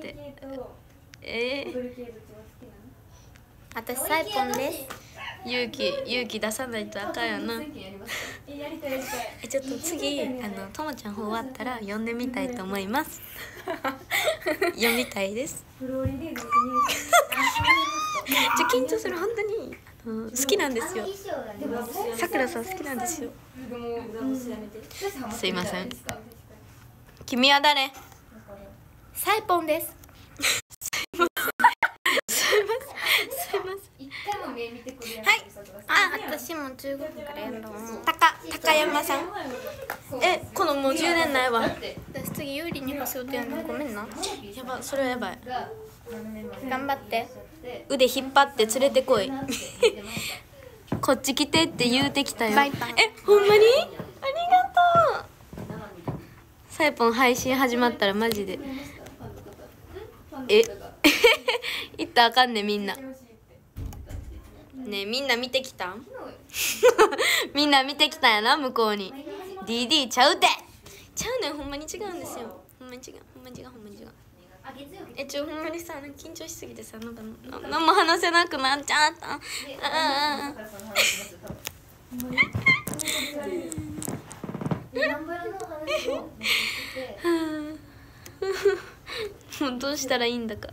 私サイポンです。 勇気出さないとあかんやな。ちょっと次ともちゃん終わったら呼んでみたいと思います。読みたいです。緊張する。本当に好きなんですよ。さくらさん好きなんですよ。すいません。君は誰？ サイポンです。はい。私も中国からやんだ。 高山さん。このもう10年ないわ。 私次有利に干す予定やんの。ごめんな。 やば、それはやばい。 頑張って。 腕引っ張って連れてこい。こっち来てって言うてきたよ。 バイバイ。 ほんまに？ありがとう。サイポン配信始まったらマジで。言ったらあかんね、みんな。ねえ、みんな見てきたん？みんな見てきたんやな、向こうに。DD ちゃうて。ちゃうねん、ほんまに違うんですよ。ほんまに違う。ほんまにさ、緊張しすぎてさ、何も話せなくなっちゃった。もうどうしたらいいんだか。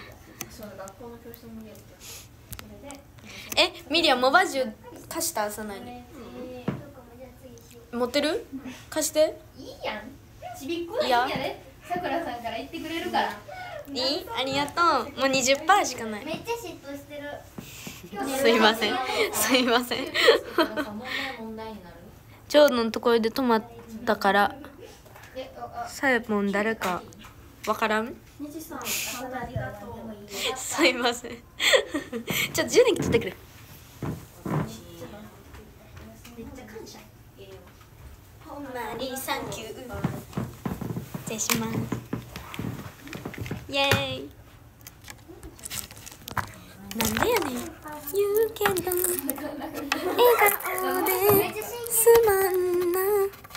ミリアモバジュ貸した朝なに。持ってる？貸して。 いいやん。ちびっこなんやで。さくらさんから言ってくれるから。 いい？ありがとう。もう20% しかない。 めっちゃ嫉妬してる。 すいません。ちょうどのところで止まったから。さやぽん誰かわからん？すいません。ちょっと充電器取ってくる。ほんまにサンキュー。失礼します。イエーイ。なんでやねん。言うけど笑顔ですまんな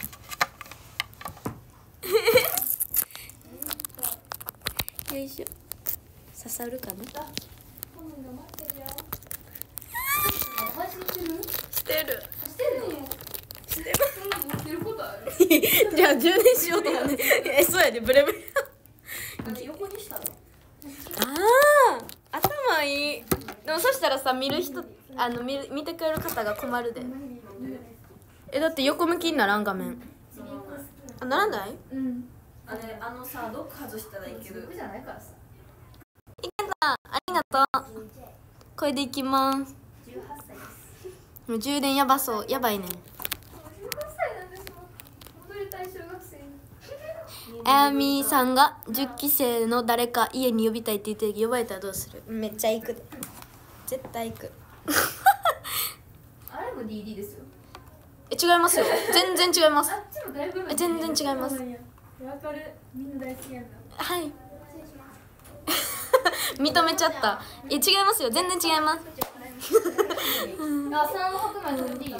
よいしょ、刺さるかな。 配信してる？ してるしてるの？してることある？ じゃあ充電しようと思ってそうやで、ブレブレあれ横にしたの？ ああ、頭いい。でもそしたらさ、見る人見てくれる方が困るで。だって横向きにならん、画面。あ、ならない？ うん。 あれさ、どっか外したらいける。 じゃないからさ。 いけた、ありがとう。これでいきます。 18歳です。 もう充電やばそう、やばいね。 18歳なんですもん。戻りたい小学生。 あやみさんが10期生の誰か家に呼びたいって言ってるけど、呼ばれたらどうする？めっちゃ行くで、絶対行くあれも DD ですよ。 違いますよ、全然違います。 あっちもだいぶ全然違います。 わかる、みんな大好きやんだ。 はい認めちゃった。違いますよ、全然違います。 あ、3の白米の D。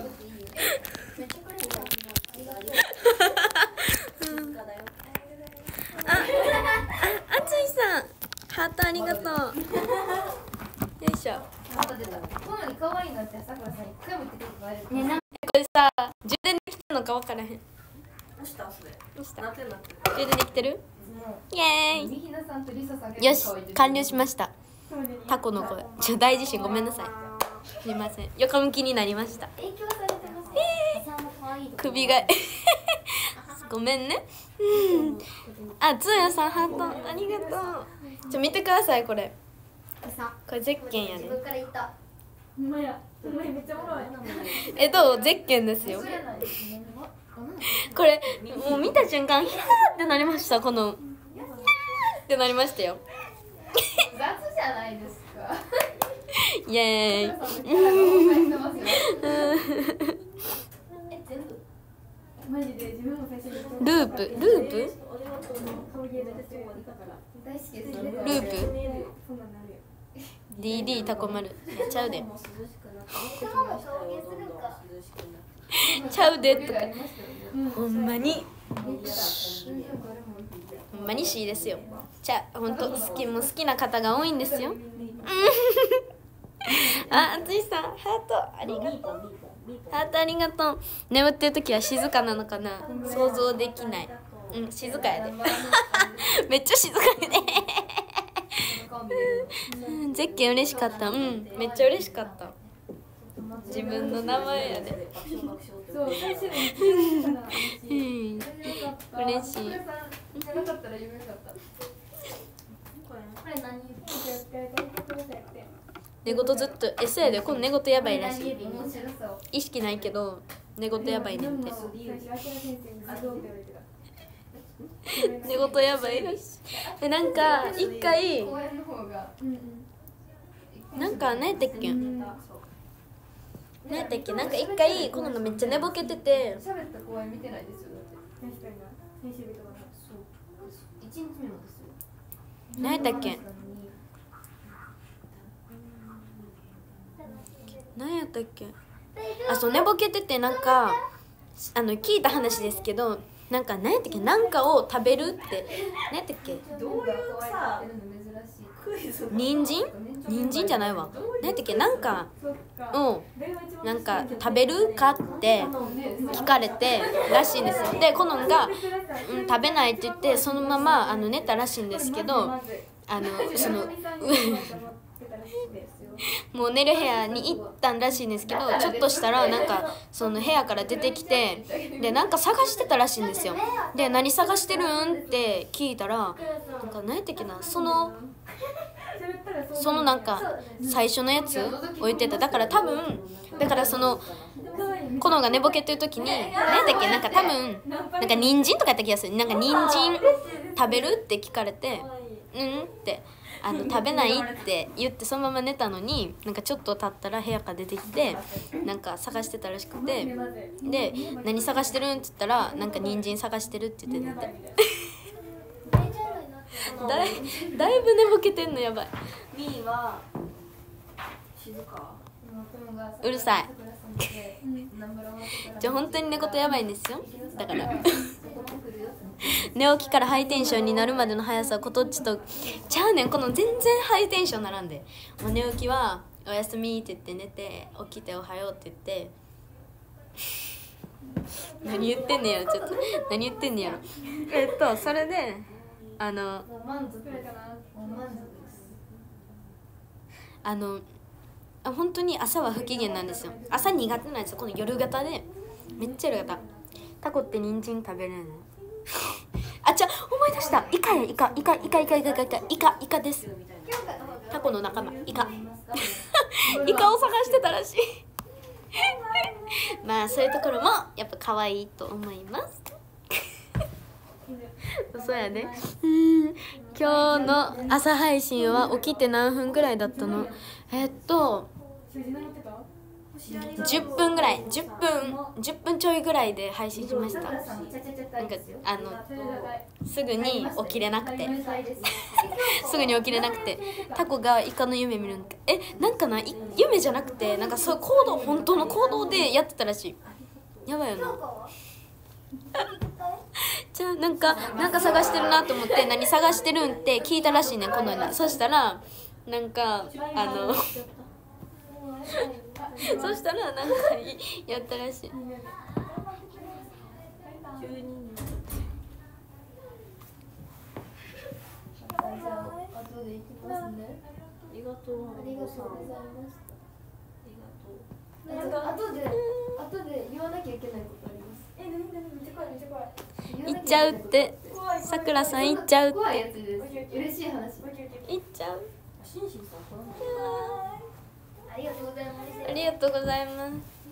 あついさん、ハートありがとう。よいしょ。 また出た。このに可愛いなってさくらさん一回も言ってくれてない。 ね、これさ、充電できてるのか分からへん。 押したそれ。 どうした？ なってるなってる。 充電できてる？イエーイ。 みひなさんとりささんがよし、完了しました。タコの声。大地震ごめんなさい。すいません。横向きになりました。 影響されてます。 首がごめんね。あ、つやさんハートありがとう。見てください、これ。これゼッケンやね。 自分から言った。 ほんまや、ほんまや、めっちゃおもろい。 どう？ゼッケンですよ。これもう見た瞬間ヒャーってなりました。このヒャーってなりましたよ。 雑じゃないですか。 イエーイ。 マジで自分も最初にループ顔芸の私は大好きです。 ループそんなんなるよ。 DD タコ丸ちゃうでちゃうでとかほんまにほんまにしいですよ。ほんと好きな方が多いんですよ。あついさんハートありがとう。ハートありがとう。眠ってる時は静かなのかな、想像できない。静かやでめっちゃ静かやでゼッケン嬉しかった。めっちゃ嬉しかった。自分の名前やでそう、最初に聞いたから嬉しい。 じゃなかったら夢かった。これ何？ 寝言ずっとそうやで、この寝言やばいらしい。 面白そう。 意識ないけど寝言やばいねんて。寝言やばいらしい。なんか一回公園の方が。 なんか何やったっけなんか一回このがめっちゃ寝ぼけてて、 喋った公園見てないですよ。だって確かにな、先週日とかな。 そう。1日目もですよ。 何やったっけ何やったっけそう、寝ぼけてて、なんか聞いた話ですけど、なんか何やったっけ、なんかを食べるって何やったっけ、 どういうさクイズ人参じゃないわ。何やったっけ、なんかそっか。 なんか食べるかって聞かれてらしいんですよ。でコノンが、食べないって言ってそのまま寝たらしいんですけど、そのもう寝る部屋に行ったんらしいんですけど、ちょっとしたらなんかその部屋から出てきて、でなんか探してたらしいんですよ。で何探してるんって聞いたら、なんか何やったっけな、そのなんか最初のやつ置いてた。だから多分そのコノが寝ぼけてる時に何やったっけ、なんか多分なんか人参とかやった気がする。なんか人参食べるって聞かれて、って食べないって言ってそのまま寝たのに、なんかちょっと経ったら部屋から出てきて、なんか探してたらしくて、で何探してるんって言ったら、なんか人参探してるって言って寝てだいぶ寝ぼけてんのやばい。 ミーは静か。 うるさい。本当に寝言やばいんですよ。だから寝起きからハイテンションになるまでの速さはことっちとちゃうねん。この全然ハイテンションならんで、もう寝起きはおやすみって言って寝て、起きておはようって言って何言ってんねやろ、ちょっと何言ってんねやろ。それで満足くらいかな。満足です。 本当に朝は不機嫌なんですよ。朝苦手なんですよ。この夜型でめっちゃ夜型。タコって人参食べれるのあ、思い出した。イカです。タコの仲間イカイカを探してたらしいまあそういうところもやっぱ可愛いと思いますそうやね。今日の朝配信は起きて何分ぐらいだったの？10分ぐらい、10分ちょいぐらいで配信しました。なんかすぐに起きれなくてすぐに起きれなくて、タコがイカの夢見るんか、なんかな、夢じゃなくて、なんかそう行動、本当の行動でやってたらしい。やばいよなじゃあなんか探してるなと思って、何探してるんって聞いたらしいねん、このに。そしたらなんかそしたらなんかやったらしい。 じゃあ後で行きますね。 ありがとう。 ありがとうございました。後で言わなきゃいけないことあります。 何めっちゃ怖いめっちゃ怖い。 行っちゃうって。さくらさん行っちゃうって。 怖いやつです。嬉しい話。 行っちゃう。 シンシンさんこのありがとうございます。 ありがとうございます。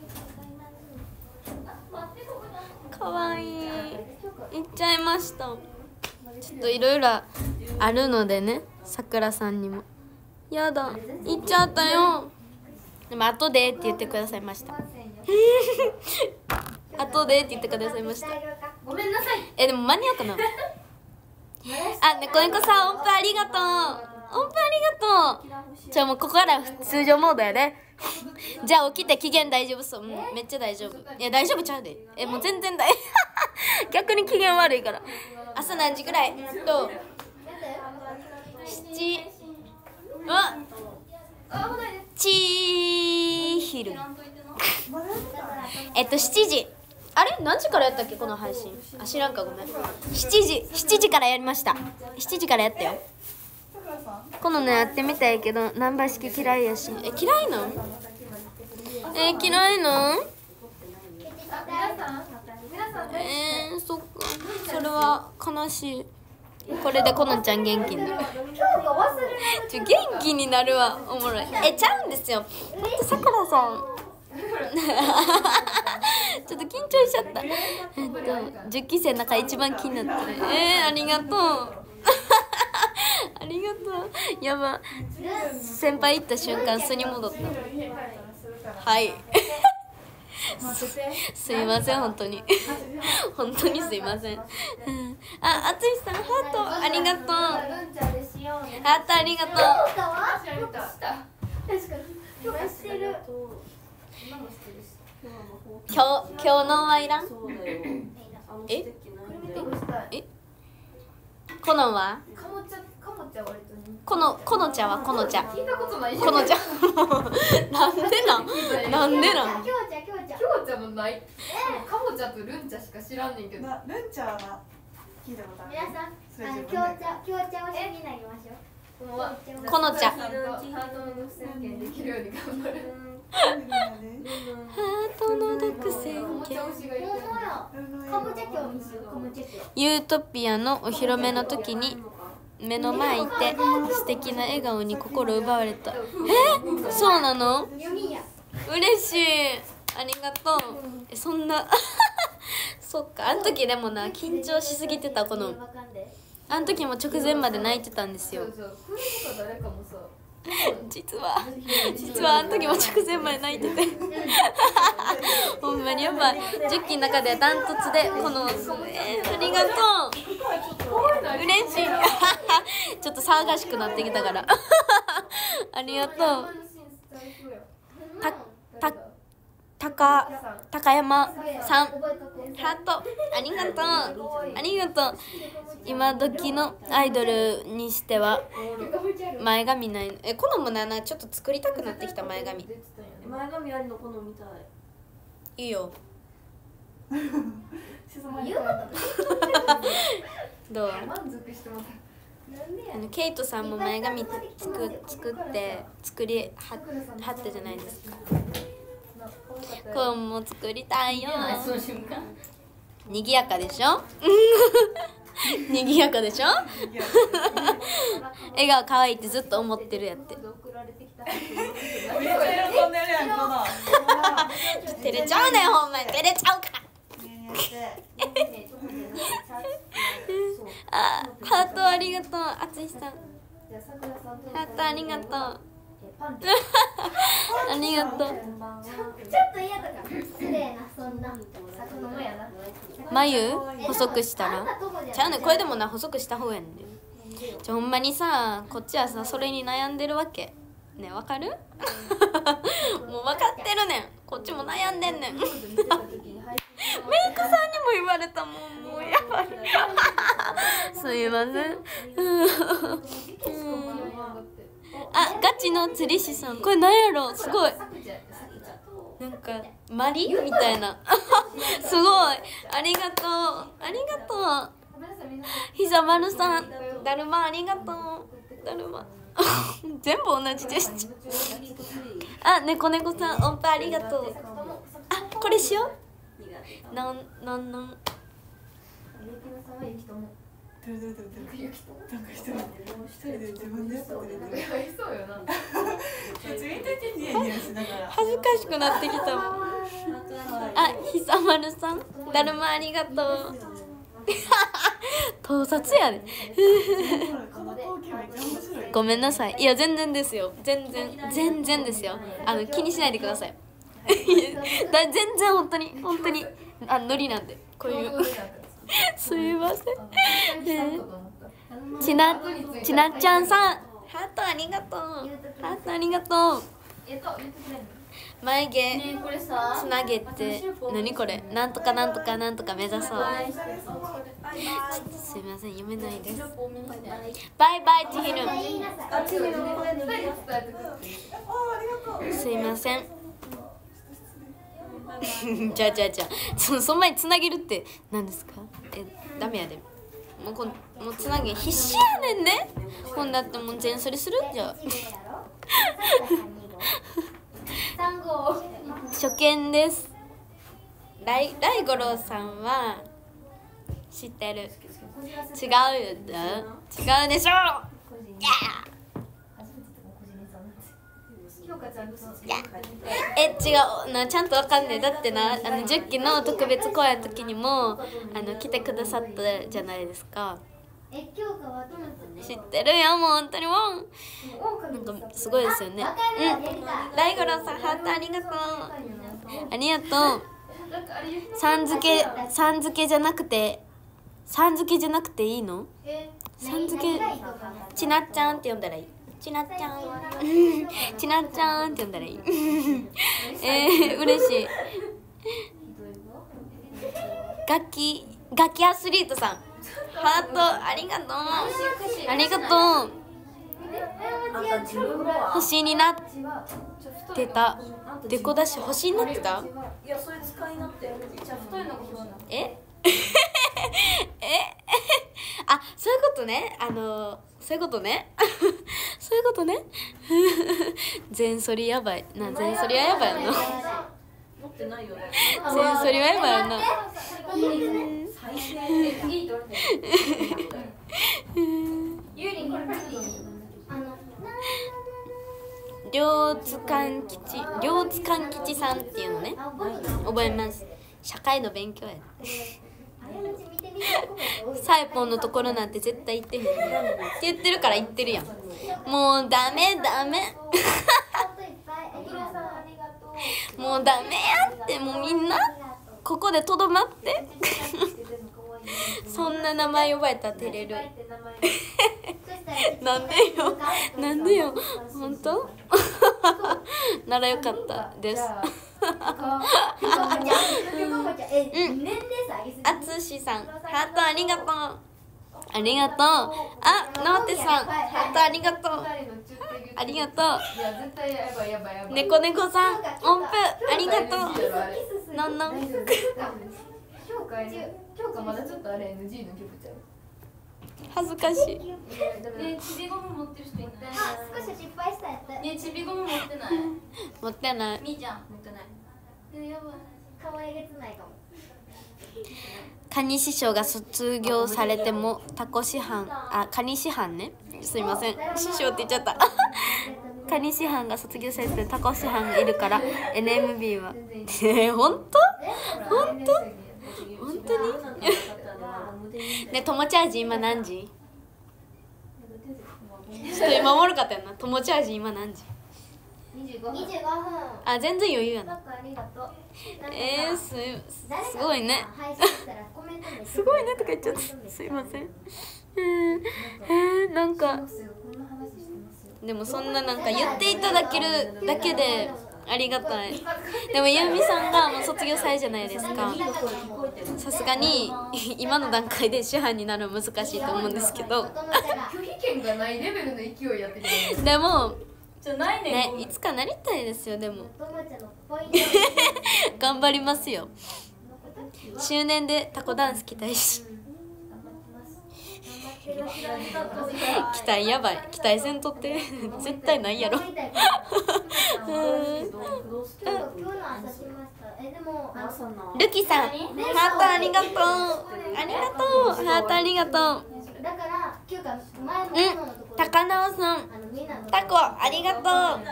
かわいい。行っちゃいました。ちょっといろいろあるのでね、さくらさんにも。やだ、行っちゃったよ。でも後でって言ってくださいました後でって言ってくださいました。 ごめんなさい。 でも間に合うかなあ、猫猫さん音符ありがとう。音符ありがとう。じゃあもうここから通常モードやでじゃあ起きて機嫌大丈夫そう。めっちゃ大丈夫。いや大丈夫ちゃうで。もう全然逆に機嫌悪いから。朝何時ぐらい7チー昼7時。あれ何時からやったっけこの配信。知らんか、ごめん。7時からやりました。7時からやったよ。このねやってみたいけどナンバー式嫌いやし。嫌いの？嫌いの？そっか、それは悲しい。これでこのちゃん元気になる元気になるわ。おもろい。ちゃうんですよ。さくらさんちょっと緊張しちゃった。10期生の中一番気になってる。ありがとうありがとう。やば、先輩行った瞬間素に戻った。はいすいません、本当に本当にすいません。あついさんハートありがとう。ハートありがとう。今日のはいらん。このはこの茶はこの茶。この茶なんでなんきょう茶もない。かも茶とルン茶しか知らんねんけど。 ルン茶は聞いたことある。 皆さん、きょう茶をしになりましょう。 この茶。 ハートの独占権できるように頑張る。 ハートの独占権。ユートピアのお披露目の時に目の前いて素敵な笑顔に心奪われた。そうなの？嬉しい、ありがとう。そんなそっか、あの時でもな緊張しすぎてた。あの時も直前まで泣いてたんですよ。実はあの時も直前まで泣いててほんまにやっぱ10期の中ではダントツでこのありがとう嬉しいちょっと騒がしくなってきたからありがとう。 高山さん、ハートありがとう、ありがとう。今時のアイドルにしては前髪ない。このもな、ちょっと作りたくなってきた前髪。 前髪ありのこのみたい。 いいよ。どう？ケイトさんも前髪作ってはったじゃないですか。こうも作りたいよ。にぎやかでしょ？にぎやかでしょ？笑顔可愛いってずっと思ってるやって。照れちゃうねん、ほんまに照れちゃうから。あ、ハートありがとう、あつしさん。ハートありがとう。ありがとう。 ちょっと嫌だから失礼な、そんな作のもやな。 眉細くしたらちゃうねん、これでもな、細くした方がやねん。ほんまにさ、こっちはさ、それに悩んでるわけね。わかる？もう分かってるねん、こっちも悩んでんねん。メイクさんにも言われたもん、もうやばい。すいません。あ、ガチの釣り師さん、これなんやろ、すごいなんかマリみたいな。すごい、ありがとう、ありがとう。ひざまるさん、だるまありがとう、だるま。全部同じでした。あ、猫猫さん、音符ありがとう。あ、これしよう。なん恥ずかしくなってきた。あ、ひさまるさん、だるまありがとう。盗撮やで。ごめんなさい。いや、全然ですよ、全然ですよ。気にしないでください。全然本当にノリなんで、こういう。すいません。ちなっちゃんさん、ハートありがとう、ハートありがとう。眉毛つなげて、何これ、なんとかなんとかなんとか目指そう。ちょっとすいません、読めないです。バイバイちひる。すいません。じゃあその前につなげるって何ですか？ダメやで。もうつなげ必死やねんね。ほんだってもう全それするじゃあ。初見です。ライゴロさんは知ってる。違うでしょ。違うな、ちゃんとわかんねえ。だってな、10期の特別公演の時にも来てくださったじゃないですか。知ってるやん、もう本当にもうなんかすごいですよね。ライゴロさん、ハートありがとう、ありがとう。さん付けじゃなくていいの？さん付けちなっちゃんって呼んだらいい。ちなっちゃんちなっちゃんって呼んだらいい。嬉しい。楽器アスリートさん、ハートありがとう、ありがとう。星になってた。デコだし星になってた。 いや、それ使いなって。じゃあ太いのが欲しいな。 あ、そういうことね。そういうことね。そういうことね。全反りやばいな。全反りはやばいな。 持ってないよね。 全反りはやばいな。 最低。いいと両津勘吉さんっていうのね。覚えます。社会の勉強や。サイポンのところなんて絶対行ってへんって言ってるから行ってるやん。もうダメもうダメやって。もうみんなここでとどまって。そんな名前呼ばれたら照れる。なんでよ本当ならよかったです。 うん年齢差上げすぎ。 あつしさんハートありがとう。ありがとう。あ、のーてさんハートありがとう。ありがとう。 いや絶対やばいやばいやばい。 ねこねこさん音符ありがとう。のんのん評価評価まだちょっとあれ NG の曲ちゃう。 恥ずかしい。 ねちびゴム持ってる人いない。 あ、少し失敗したやつ。 ねちびゴム持ってない。 持ってない。 みーちゃん持ってない。 やばい。 可愛げつないかも。 カニ師匠が卒業されてもタコ師範カニ師範ね、すいません師匠って言っちゃったカニ師範が卒業されてタコ師範がいるから NMB は本当本当本当にね、友チャージ今何時？ちょっと今おもろかったよな。友チャージ今何時 25分。 あ、全然余裕やな。 なんかありがとう。 すごいねすごいねとか言っちゃった。すいません。なんかでもそんななんか言っていただけるだけでありがたい。でもゆうみさんがもう卒業されじゃないですか。さすがに今の段階で師範になるの難しいと思うんですけど拒否権がないレベルの勢いやってる。 でもじゃないねね、いつかなりたいですよ。でも頑張りますよ。周年でタコダンス期待し期待やばい。期待せんとって絶対ないやろルキさんハートありがとう。ありがとう。ハートありがとう。 だから9回前のうん、高直さんタコありがとう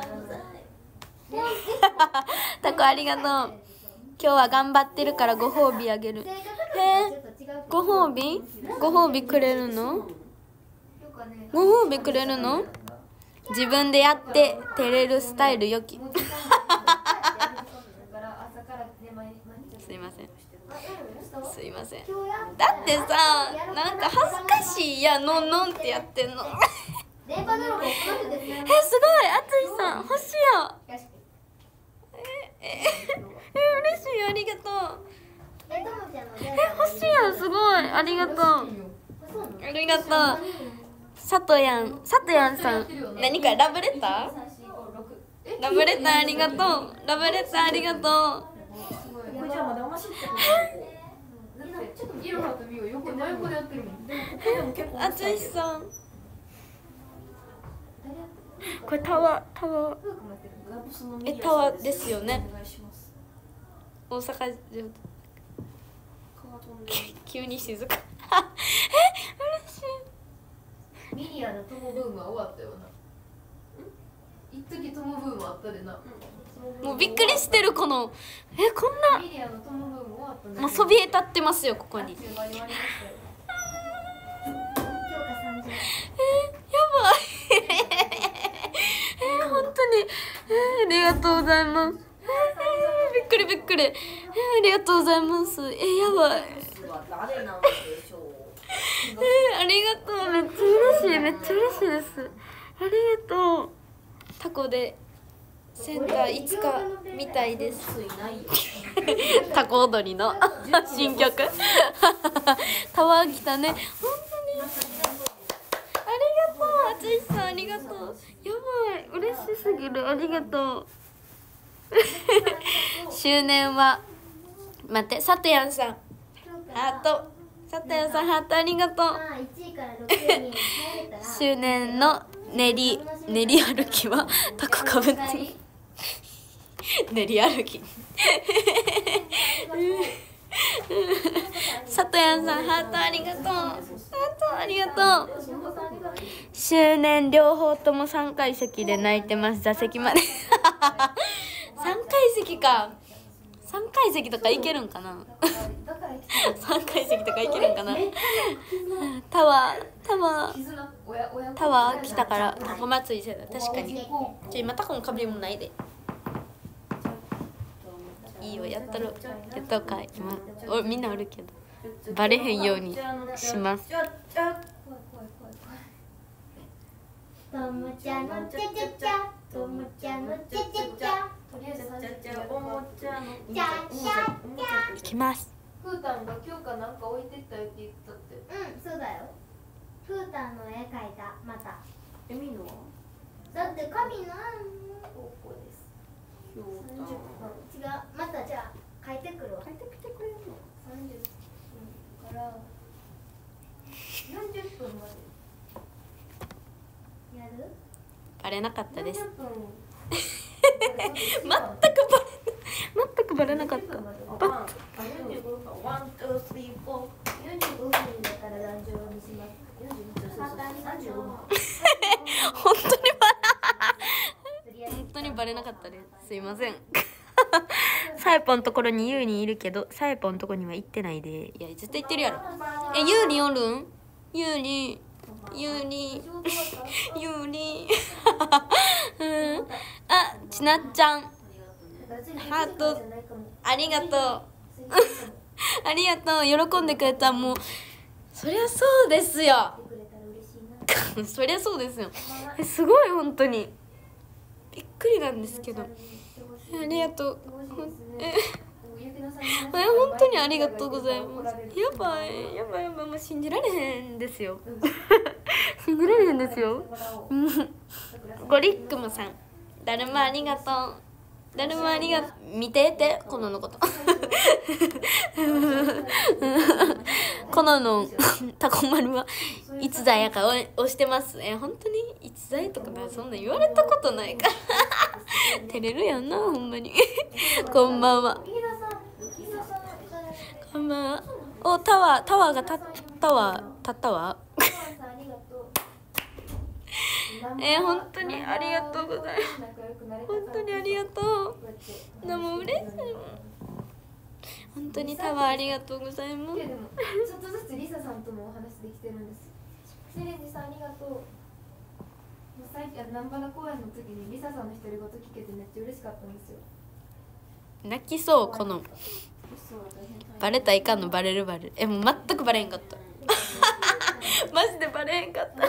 タコありがとう。今日は頑張ってるからご褒美あげる。ご褒美？ご褒美くれるの？ご褒美くれるの？自分でやって照れるスタイルよきすいませんすいません。だってさ、なんか恥ずかしいやのんのんってやってんの電波泥棒この人ですね。 すごい、あついさん欲しいよ。嬉しい、ありがとう。欲しいよ、すごい、ありがとう。ありがとう。さとやんさん、何かラブレター？ラブレターありがとう。ラブレターありがとう。 これじゃあまだましってイロハとミオ横真横でやってるもん。 あついさん、これタワですよね。大阪城急に静か嬉しい。 ミリアのトモブームは終わったよな。一時トモブームあったでな。 もうびっくりしてるこのこんなミリアのトモブーム終わったね。 もうそびえ立ってますよここに。やばい本当にありがとうございます。びっくりびっくり。ありがとうございます。やばい。ありがとう。めっちゃ嬉しい。めっちゃ嬉しいです。ありがとう。タコでセンターいつか見たいです。タコ踊りの新曲タワー来たね。本当にありがとう。あついさんありがとう。やばい嬉しすぎる。ありがとう周年は待ってさとやんさんハート。さとやんさんハートありがとう。周年の練り歩きはタコかぶって練り歩きさとやんさんハートありがとう。ハートありがとう。周年両方とも3階席で泣いてます。座席まで3階席か。3階席とかいけるんかな3階席とかいけるんかな。タワー来たからタコ祭りせた。確かに今タコのかぶりもないで。いいよやったろうか。今みんなおるけどバレへんようにします。 ともちゃんのチャチャチャ、ともちゃんのチャチャチャ、 とりあえずじゃあおもちゃのいきます。 ふーたんが今日かなんか置いてったよって言ってたって。 そうだよ。ふーたんの絵描いた。またエミのはだって神の高校です。 ひょうたん違う。またじゃあ描いてくるわ。 書いてきてくれるの 30分から40分までやる？ バレなかったです。 40分全くバレなかった。 ワン、ツー、スリー、フォー。 45分だから壇上にします。35分。 本当にバレなかったです。すいません。サエポンところにユーリンいるけど、サエポンとこには行ってないで。いや絶対行ってるやろ。ユーリンおるん？ユーリンあ、ちなっちゃんハートありがとうありがとう。喜んでくれた。もうそりゃそうですよそりゃそうですよ。すごい本当にびっくりなんですけど、ありがとう。本当にありがとうございます。やばいもう信じられへんですよ信じられへんですよゴリックムさん、だるまありがとう。だるまありがとう。見ててこのことこのタコ丸はいつだやか押してます。本当にいつだやとかそんな言われたことないから照れるやんなほんまにこんばんは。こんばんは。お、タワーが立ったわ本当にありがとうございます。本当にありがとう。でも嬉しい。本当にタワーありがとうございます。 でもちょっとずつリサさんともお話できてるんです。セレンジさんありがとう。最近南原公演の時にリサさんの独り言聞けてめっちゃ嬉しかったんですよ。 泣きそう。このバレたらいかんの。バレるもう全くバレへんかったマジでバレへんかった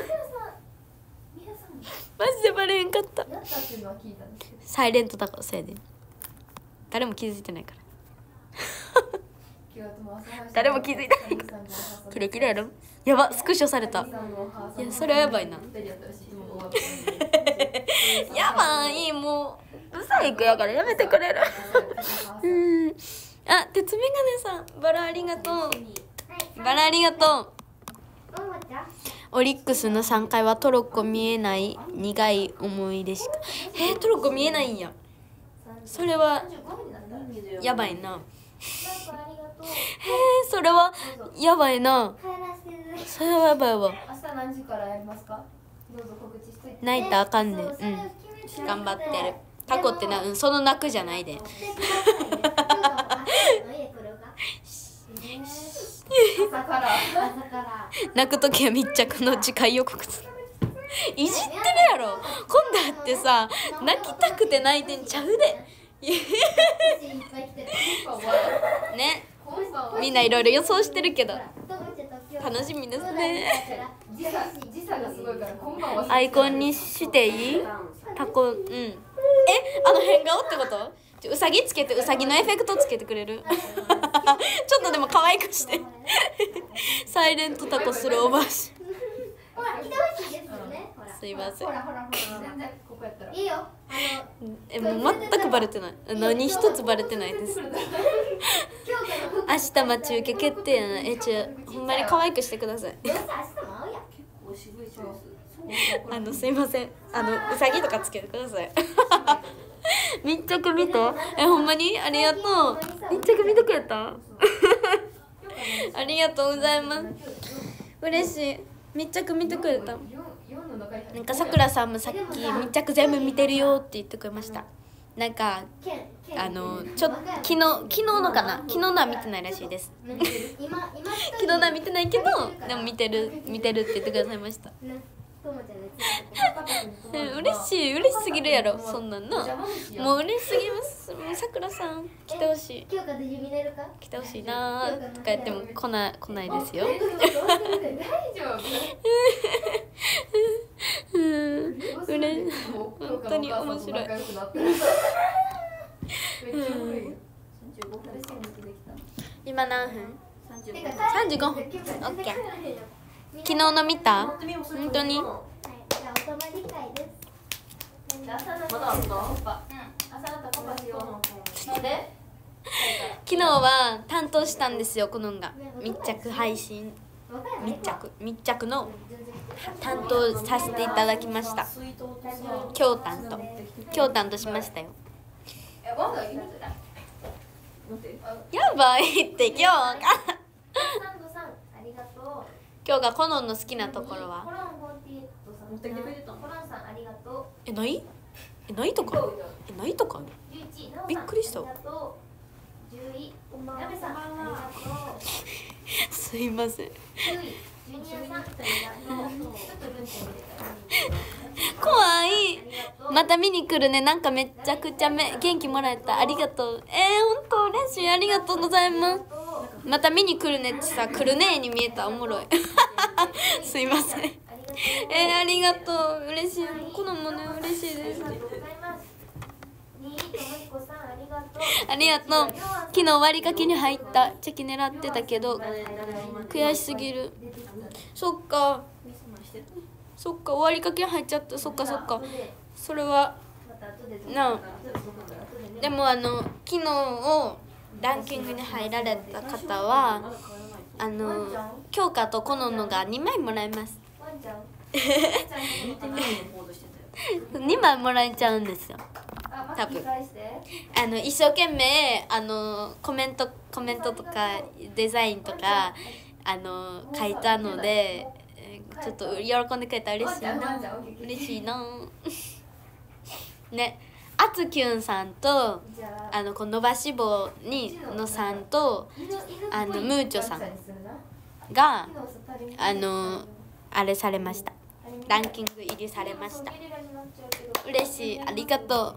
マジでバレへんかった。 やったっていうのは聞いたんですけど、 サイレントだからせいで誰も気づいてないから誰も気づいてないからキレキレやろ。やば、スクショされた。いやそれはやばいなやばい。もうブサイクやからやめてくれるあ、鉄メガネさんバラありがとう。バラありがとう。オリックスの3階はトロッコ見えない苦い思い出しか。トロッコ見えないんや。それはやばいな。それはやばいな。それはやばいわ。 明日何時からやりますか？どうぞ告知しといて。 泣いたらあかんで。頑張ってる。タコってその泣くじゃないで朝から泣くときは密着の次回予告いじってるやろ。今度だってさ泣きたくて泣いてんちゃうでね。みんないろいろ予想してるけど楽しみですね。 時差がすごいから今晩はアイコンにしていい？タコ変顔ってこと？うさぎつけて、うさぎのエフェクトつけてくれるちょっとでも可愛くしてサイレントタコするおばあしすいません。 ほら全然ここやったらいいよ。 もう全くバレてない。何一つバレてないです明日待ち受け決定やな。ほんまに可愛くしてくださいすいません。うさぎとかつけてください密着見て。ほんまにありがとう。密着見てくれたありがとうございます。嬉しい。密着見てくれた。なんかさくらさんもさっき密着全部見てるよって言ってくれました。なんか昨日のかな、昨日のは見てないらしいです昨日のは見てないけどでも見てるって言ってくださいました嬉しすぎるやろそんなんな。もう嬉しすぎます。もうさくらさん来てほしい。来てほしいなーとか言っても来ないですよ本当に面白い何分 35 35分オッケー。昨日の見た本当にはい、じゃあお泊まり会です。 朝のまだあったパパ朝のパパしよう。なんで昨日は担当したんですよこのんが密着配信密着の担当させていただきました水筒とさ京担当しましたよワンがいるじゃない待ってやばいって今日サンドさんありがとう。 今日がコノンの好きなところはコロン48さん持ってきてくれたのコロンさんありがとないとかないとかう。11なおさんびっくりしたありがとう。10位なべさんありがとう。 すいません 9位ジュニアさんありがとう。ちょっとルンチ入れた。 怖いまた見に来るねなんかめちゃくちゃ元気もらえたありがとう本当嬉しいありがとうございますまた見に来るねってさ来るねに見えたおもろいすいませんありがとう嬉しいこのもね嬉しいですありがとう昨日割りかけに入ったチェキ狙ってたけど悔しすぎるそっか終わりかけ入っちゃったそっかそれはなあでも昨日をランキングに入られた方は京香とコノンのが2枚もらえます2枚もらえちゃうんですよ多分一生懸命コメントとかデザインとか書いたのでちょっと喜んでくれたら嬉しいなねあつきゅんさんとこの伸ばし棒のさんとムーチョさんがあれされましたランキング入りされました嬉しいありがと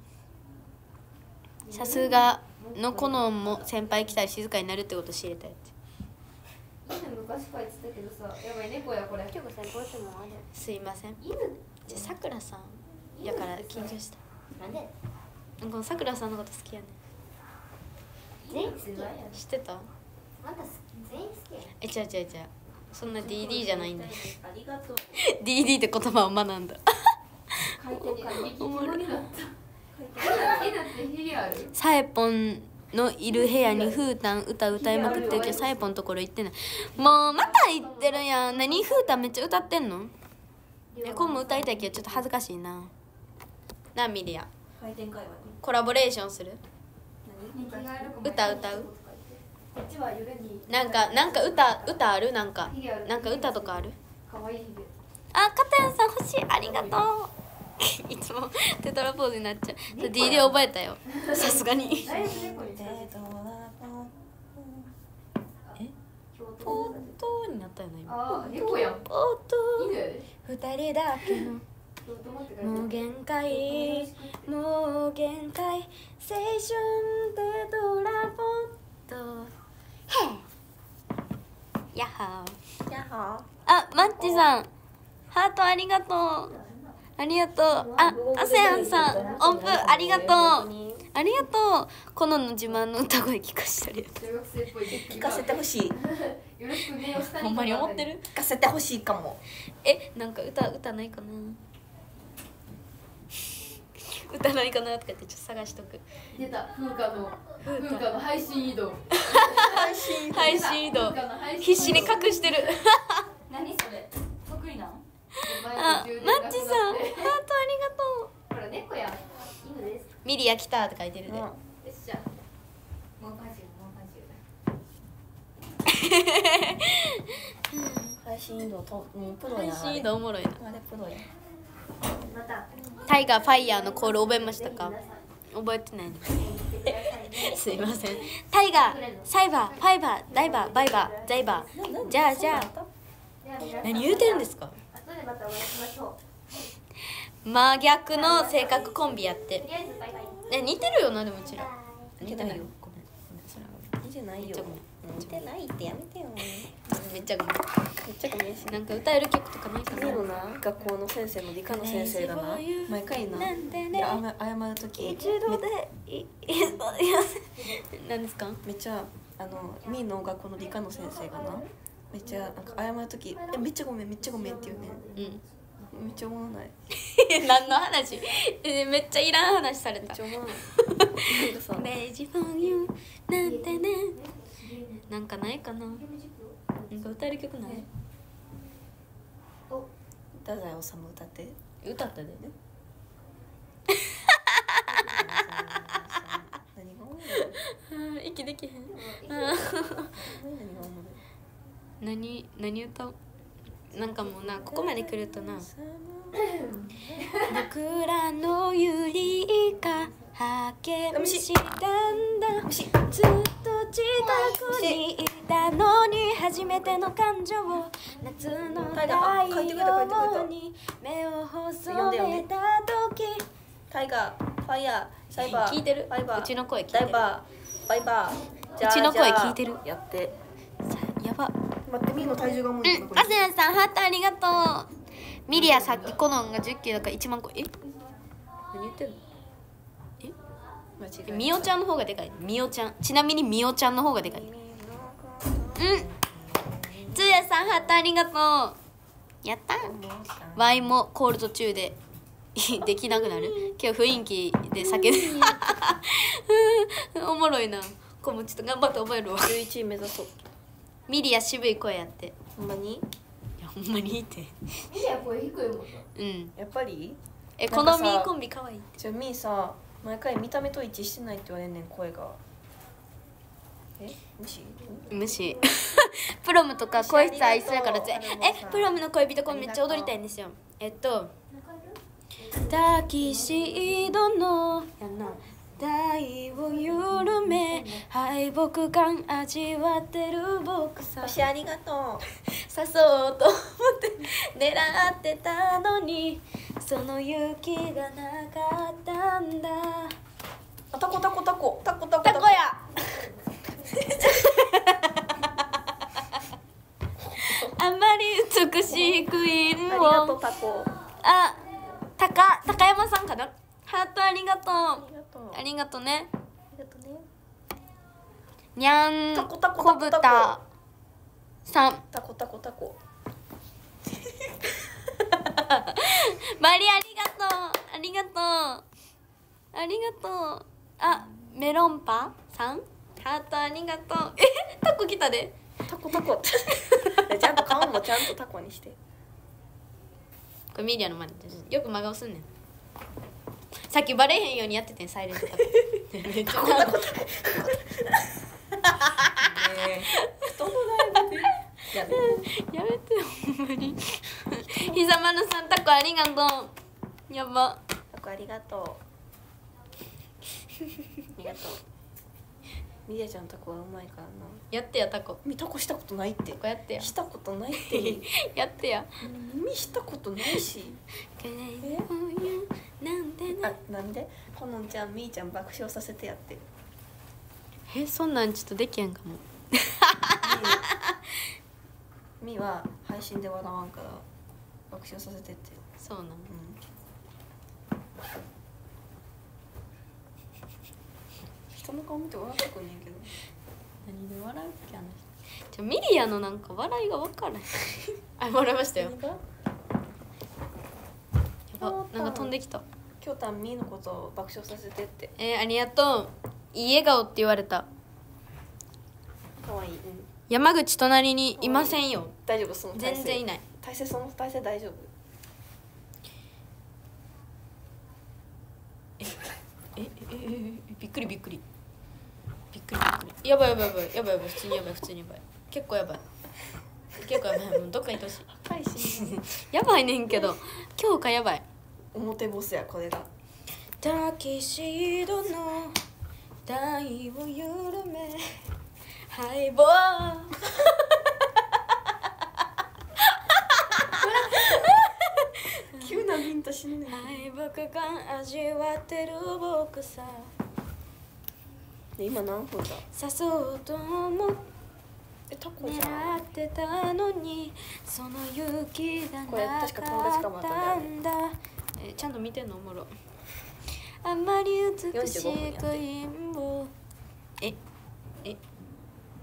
うさすがのコノンも先輩来たら静かになるってこと知れたやつ犬昔書いてたけどさやばい猫やこれすいません犬じゃさくらさんやから緊張したなんでこのさくらさんのこと好きやね全員好き知ってたあんた全員好き違うそんな DD じゃないんだよありがとう DD って言葉を学んだ書いてるおもろい犬ってヒゲあるサエポンのいる部屋にフータン歌いまくってるけどサエポンのところ行ってないもうまた行ってるやん何フータンめっちゃ歌ってんの今も歌いたいけどちょっと恥ずかしいななミリア回転会話にコラボレーションする歌うこっちは夜になんか歌あるなんか歌とかあるかわいいヒゲあ、片谷さん欲しいありがとういつもテトラポーズになっちゃう DD 覚えたよさすがにあれ猫にポートになったよね今ああ猫やんポート犬やで二人だけのもう限界青春でドラポットヘイヤッハーやっはあ、マッチさんハートありがとうありがとうあ、アセアンさん音符ありがとうありがとうコノンの自慢の歌声聞かしたり中学生っぽい聞かせてほしいよろしくねお下にほんまに思ってる聞かせてほしいかもなんか歌ないかな歌ないかなとかってちょっと探しとく出た風花の配信移動配信移動風花の配信移動必死に隠してる何それ得意なんあ、マッチさんハートありがとうほら猫やん犬ですミリア来たって書いてるで、 よっしゃもうパジ配信移動ともうプロや配信移動おもろいなあれプロやまたタイガーファイヤーのコール覚えましたか覚えてないねすいませんタイガーサイバーファイバーダイバーバイバーザイバーじゃあ何言うてるんですか後でまたお会いしましょう真逆の性格コンビやってとりあえずバイバイ似てるよなでもうちら似てないよごめんそれは似てないよめっちゃごめん似てないってやめてよめっちゃごめんめっちゃごめんしなんか歌える曲とかないかな次のな学校の先生の理科の先生がな毎回ななんでねで謝る時一度で何ですかめっちゃみーの学校の理科の先生がなめっちゃなんか謝る時「めっちゃごめんめっちゃごめん」って言うねん。めっちゃ思わない。 何の話？めっちゃいらん話された。 めっちゃ思わない。なんかさレジフォーユーなんてね。なんかないかな。なんか歌える曲ない？ 太宰治歌って歌ったでね。 何が思うの？ 息できへん。 何が思うの？ 何歌う？なんかもうなここまで来るとな。僕らのユリが励ましたんだ。ずっと自宅にいたのに初めての感情を夏の太陽に目を細めた時。 タイガーファイヤーサイバー聞いてる？ バイバーうちの声聞いてる？ ダイバーバイバー。 うちの声聞いてる？ やってやば。 待ってみーの体重が重いんだアセナさんハートありがとう。ミリアさっきコノンが10キロだから1万個。何言ってんの？ 間違えみおちゃんの方がでかい。みおちゃん、ちなみにみおちゃんの方がでかい。つやさんハートありがとう。やった。ワイもコール途中でできなくなる。今日雰囲気で叫んでおもろいな。これもちょっと頑張って覚えるわ。 11位目指そう。 ミリア渋い声やって。 ほんまに？ いやほんまにってミリア声低いもんな。 うん。 やっぱり？ このミーコンビ可愛い。 じゃあみーさ毎回見た目と一致してないって言われんねん声が。無視？ 無視プロムとか声質合いそうやからプロムの恋人これめっちゃ踊りタイんですよ。タキシードのやんな台を緩め敗北感味わってる僕さ星ありがとう。 誘おうと思って狙ってたのにその勇気がなかったんだ。 あタコタコタコタコタコタコやあまり美しいクイーンありがとをうタコ。 高山さんかな。ハートありがとう。 ありがとう。 ありがとうね。 ありがとうね。 にゃんタコタコこぶたさんタコタコタコ。 マリありがとうありがとうありがとう。あメロンパさんハートありがとう。タコ来たで。 タコタコってちゃんと顔もちゃんとタコにして。 これミリアの真似でよく真顔すんねん。さっきバレへんようにやっててんサイレントタコ。めっちゃタコタコタコ。人のライブでやめて。 やめてよほんまに。ひざまのさんタコありがとう。やば。 タコありがとう。ありがとう。みやちゃんタコはうまいからな。 やってやタコ。 タコしたことないって。 タコやってや。 したことないって。 やってや。 耳したことないし。 なんであ、なんで？このんちゃん、みーちゃん爆笑させてやって。 そんなんちょっとできやんかも。 みーは配信で笑わんから爆笑させてって。 そうなん。 人の顔見て笑ってくんねんけど。 何で笑うっけあの人。ミリアのなんか笑いが分からない。あ、笑いましたよ。やば、なんか飛んできた。 きょうたんみーのことを爆笑させてって。 ありがとう。いい笑顔って言われた。 かわいい。 山口隣にいませんよ。 大丈夫その体勢。 全然いない。 その体勢大丈夫。 びっくりびっくり。びっくりびっくり。やばいやばいやばいやばいやばい普通にやばい普通にやばい。結構やばい。結構やばい。もうどっかにいてほしい。 配信。 やばいねんけど今日かやばい。 表ボスやこれが。 タキシードの台を緩め敗北急なビンタ死ぬねん。 敗北感味わってる僕さ。 今何分だ？ 誘おうと思ってタコじゃん。 狙ってたのにその勇気がなこれか確か友達かもわかんないったんだ。ちゃんと見てんのおもろ。あまり美しい子陰謀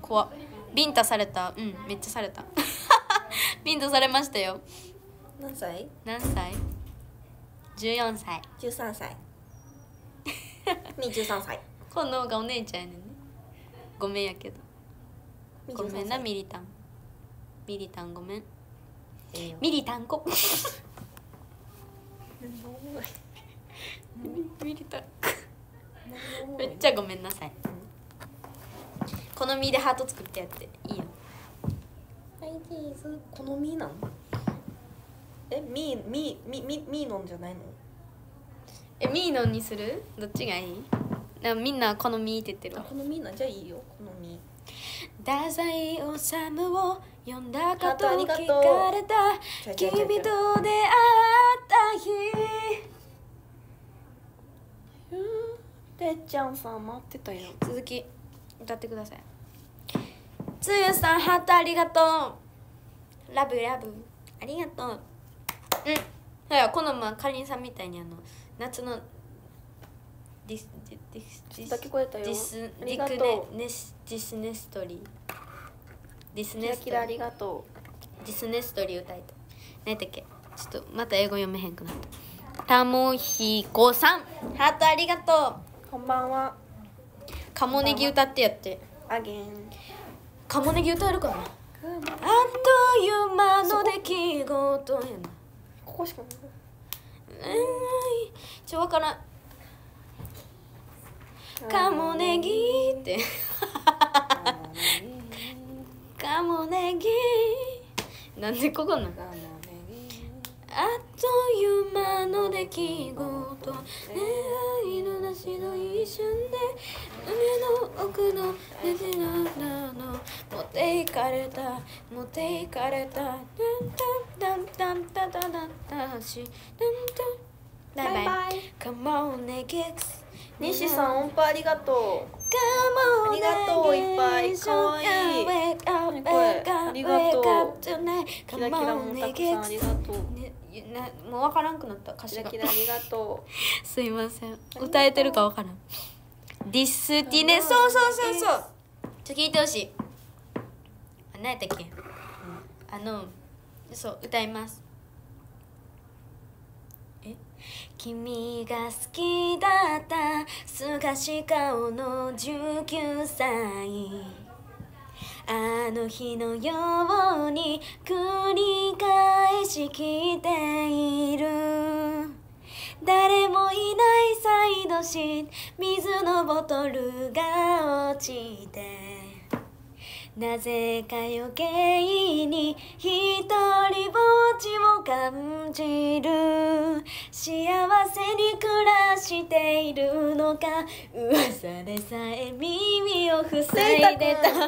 怖っ。ビンタされた。うんめっちゃされたビンタされましたよ。 何歳何歳？14歳。 ？13歳みー13歳。 この方がお姉ちゃんやねんね。ごめんやけど。 みーごめんな 13歳ミリタン。ミリタンごめん。 ええよミリタンコミリタンめっちゃごめんなさい。この実でハート作ってやっていいよ。 はいチーズ。このみーなの？みーのんじゃないの？ ミーノンにする？どっちがいい？みんなこの実って言ってるわ。 このみーなんじゃいいよ。このみ太宰治を読んだかとハートありがとう聞かれた君と出会った日。 てっちゃんさん待ってたよ。 続き歌ってください。つゆさんハートありがとう。ラブラブありがとう。うんだからこのかりんさんみたいに夏のディスだけ聞こえたよ。 ディスありがとう。 ディスネストリーディスキネストリラキラありーがとディスネストリー歌いたい。何やったっけ？ちょっとまた英語読めへんくなった。たもひこさんハートありがとう。こんばんは。 う。カモネギ歌ってやって。 あげん。 カモネギ歌えるかな。あっという間の出来事やな。 ここしかない。 わからん。カモネギってカモネギなんでここなん？あっという間の出来事、愛のなしの一瞬で胸の奥のねじならの持っていかれた持っていかれたタンタンタンタンタンタンタンしタンタンバイバイ Come on next 西さん音符ありがとう。 Come on ありがとういっぱい。かわいい。 Wake up, ねこれ wake あ up, りがとう wake up tonight キラキラもたくさんありがとう。 ね、もう分からんくなった歌詞がキラキラありがとすいません歌えてるか分からん。ディスティネそうそうそうそうちょっと聞いてほしい。何やったっけ、そう歌います。君が好きだったすがし顔の19歳あの日のように繰り返し来ている誰もいないサイドシート水のボトルが落ちてなぜか余計に一人ぼっちを感じる幸せに暮らしているのか噂でさえ耳を塞いでたレイタくんそうそう悪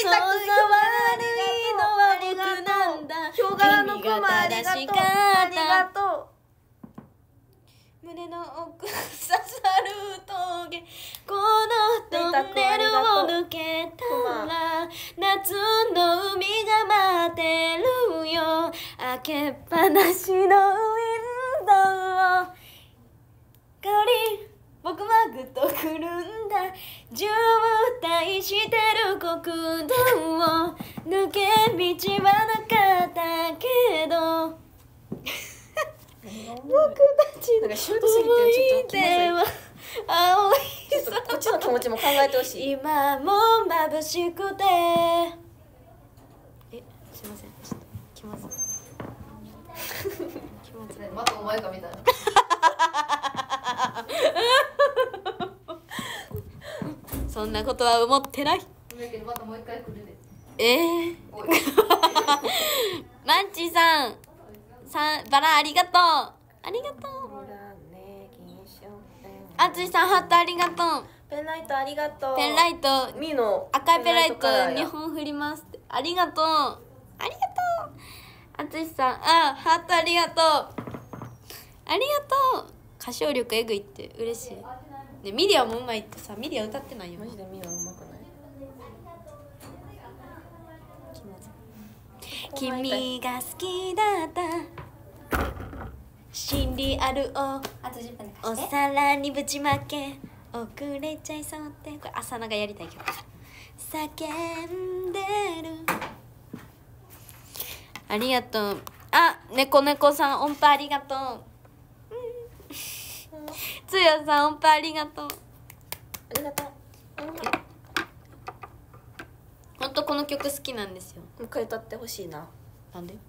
いのは僕なんだう。ヒョウ柄のクマありがとう。ありがとう。 胸の奥刺さる峠このトンネルを抜けたら夏の海が待ってるよ開けっぱなしのウィンドウを香り僕はぐっとくるんだ渋滞してる国道を抜け道はなかったけど僕たちのなんかシュートすぎてちょっと気まずい。 は青いちょっとこっちの気持ちも考えてほしい。 今も眩しくてすいませんちょっと気まずい気まずいまたお前かみたいなそんなことは思ってない。 だけどまたもう一回来るでおいマンチーさんバラありがとうありがとう。あつしさんハートありがとう。 ペンライトありがとう。 ペンライトミーの赤いペンライトカラーや 2本振りますってありがとうありがとう。あつしさんハートありがとうありがとう。歌唱力えぐいって嬉しいね。ミリアもうまいってさミリア歌ってないよマジでミーはうまくない。 君が好きだった真理あるをあと10分でお皿にぶちまけ遅れちゃいそうってこれ朝菜がやりたい曲叫んでる。ありがとう。あ、猫猫さん音符ありがとう。つやさん音符ありがとう。 ありがとう。 ほんとこの曲好きなんですよ。 もう一回歌ってほしいな。 なんで？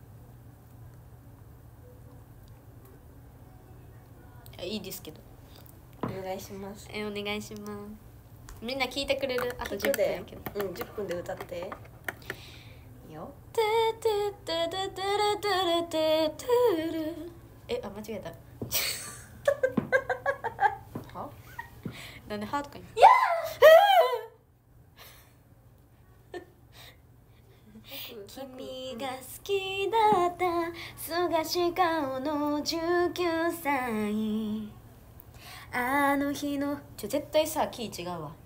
いいですけど。 お願いします。 お願いします。みんな聞いてくれる？あと10分でやけど。 うん、10分で歌って。いいよ。 え、あ、間違えた。 は？ なんでハートかに。君が好きだった菅氏顔の19歳。あの日の絶対さキー違うわ。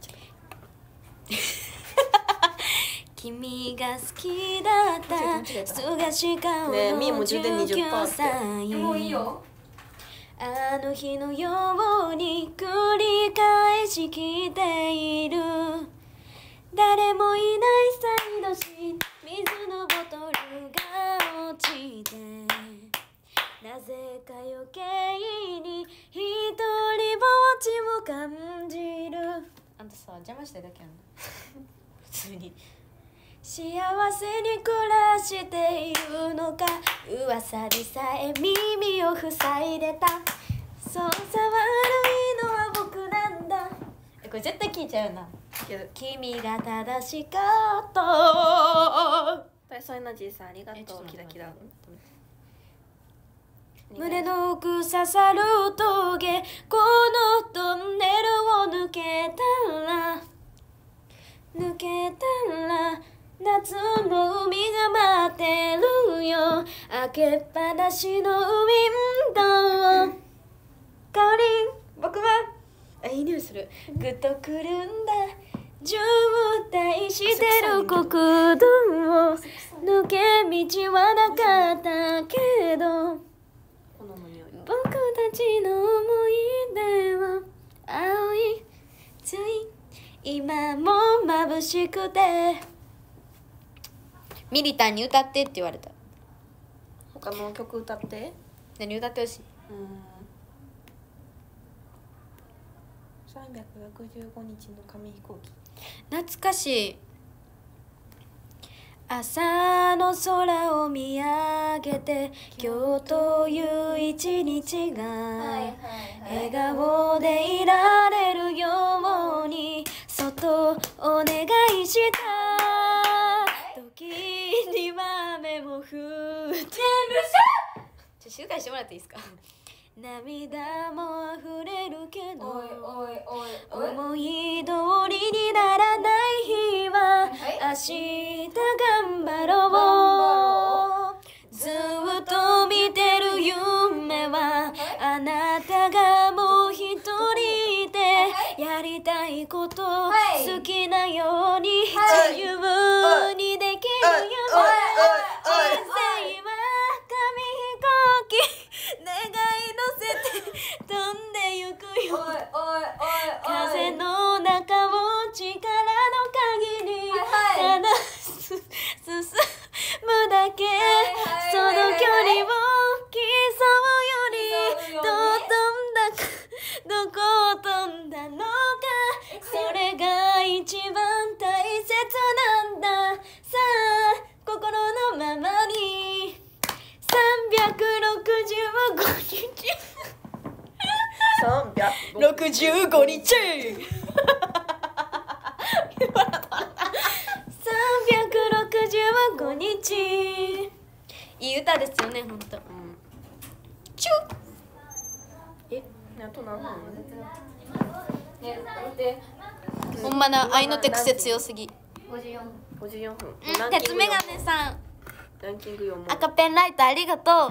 君が好きだった菅氏顔のねえみーも充電20% 19 って歳。 もういいよ。 あの日のように繰り返し来ている。誰もいないサイドシート、水のボトルが落ちて、なぜか余計に一人ぼっちを感じる。あんたさ邪魔したいだけやんな普通に。幸せに暮らしているのか、噂にさえ耳を塞いでた。そうさ悪いのは僕なんだ。これ絶対聞いちゃうよな。君が正しかった。 体操エナジーさんありがとう。キラキラ。 胸の奥刺さる峠、このトンネルを抜けたら夏の海が待ってるよ。開けっぱなしのウィンドウ、香り僕はいい匂いする。ぐっとくるんだ渋滞してる国道を、抜け道はなかったけど、僕たちの思い出は青いつい今も眩しくて。ミリタンに歌ってって言われた。 他の曲歌って。 何歌ってほしい？ 365日の紙飛行機。 懐かしい。朝の空を見上げて、今日という一日が笑顔でいられるように、そっとお願いした時には目も振って静かにしてもらっていいですか？涙も溢れるけど、思い通りにならない日は明日頑張ろう。ずっと見てる夢はあなたがもう一人いて、やりたいこと好きなように自由にできる夢。人生は紙飛行機、願い乗せて飛んでゆくよ。風の中を力の限りただ進むだけ、その距離を競うより、どこを飛んだのか、それが一番大切なんだ。さあ心のままに365日365日365日。いい歌ですよね、ほんと。チュッ。 あと何分？ ね、待って。 ほんまな、愛の手癖強すぎ。 54分。 鉄メガネさん、 ランキング読もう。 赤ペンライトありがとう。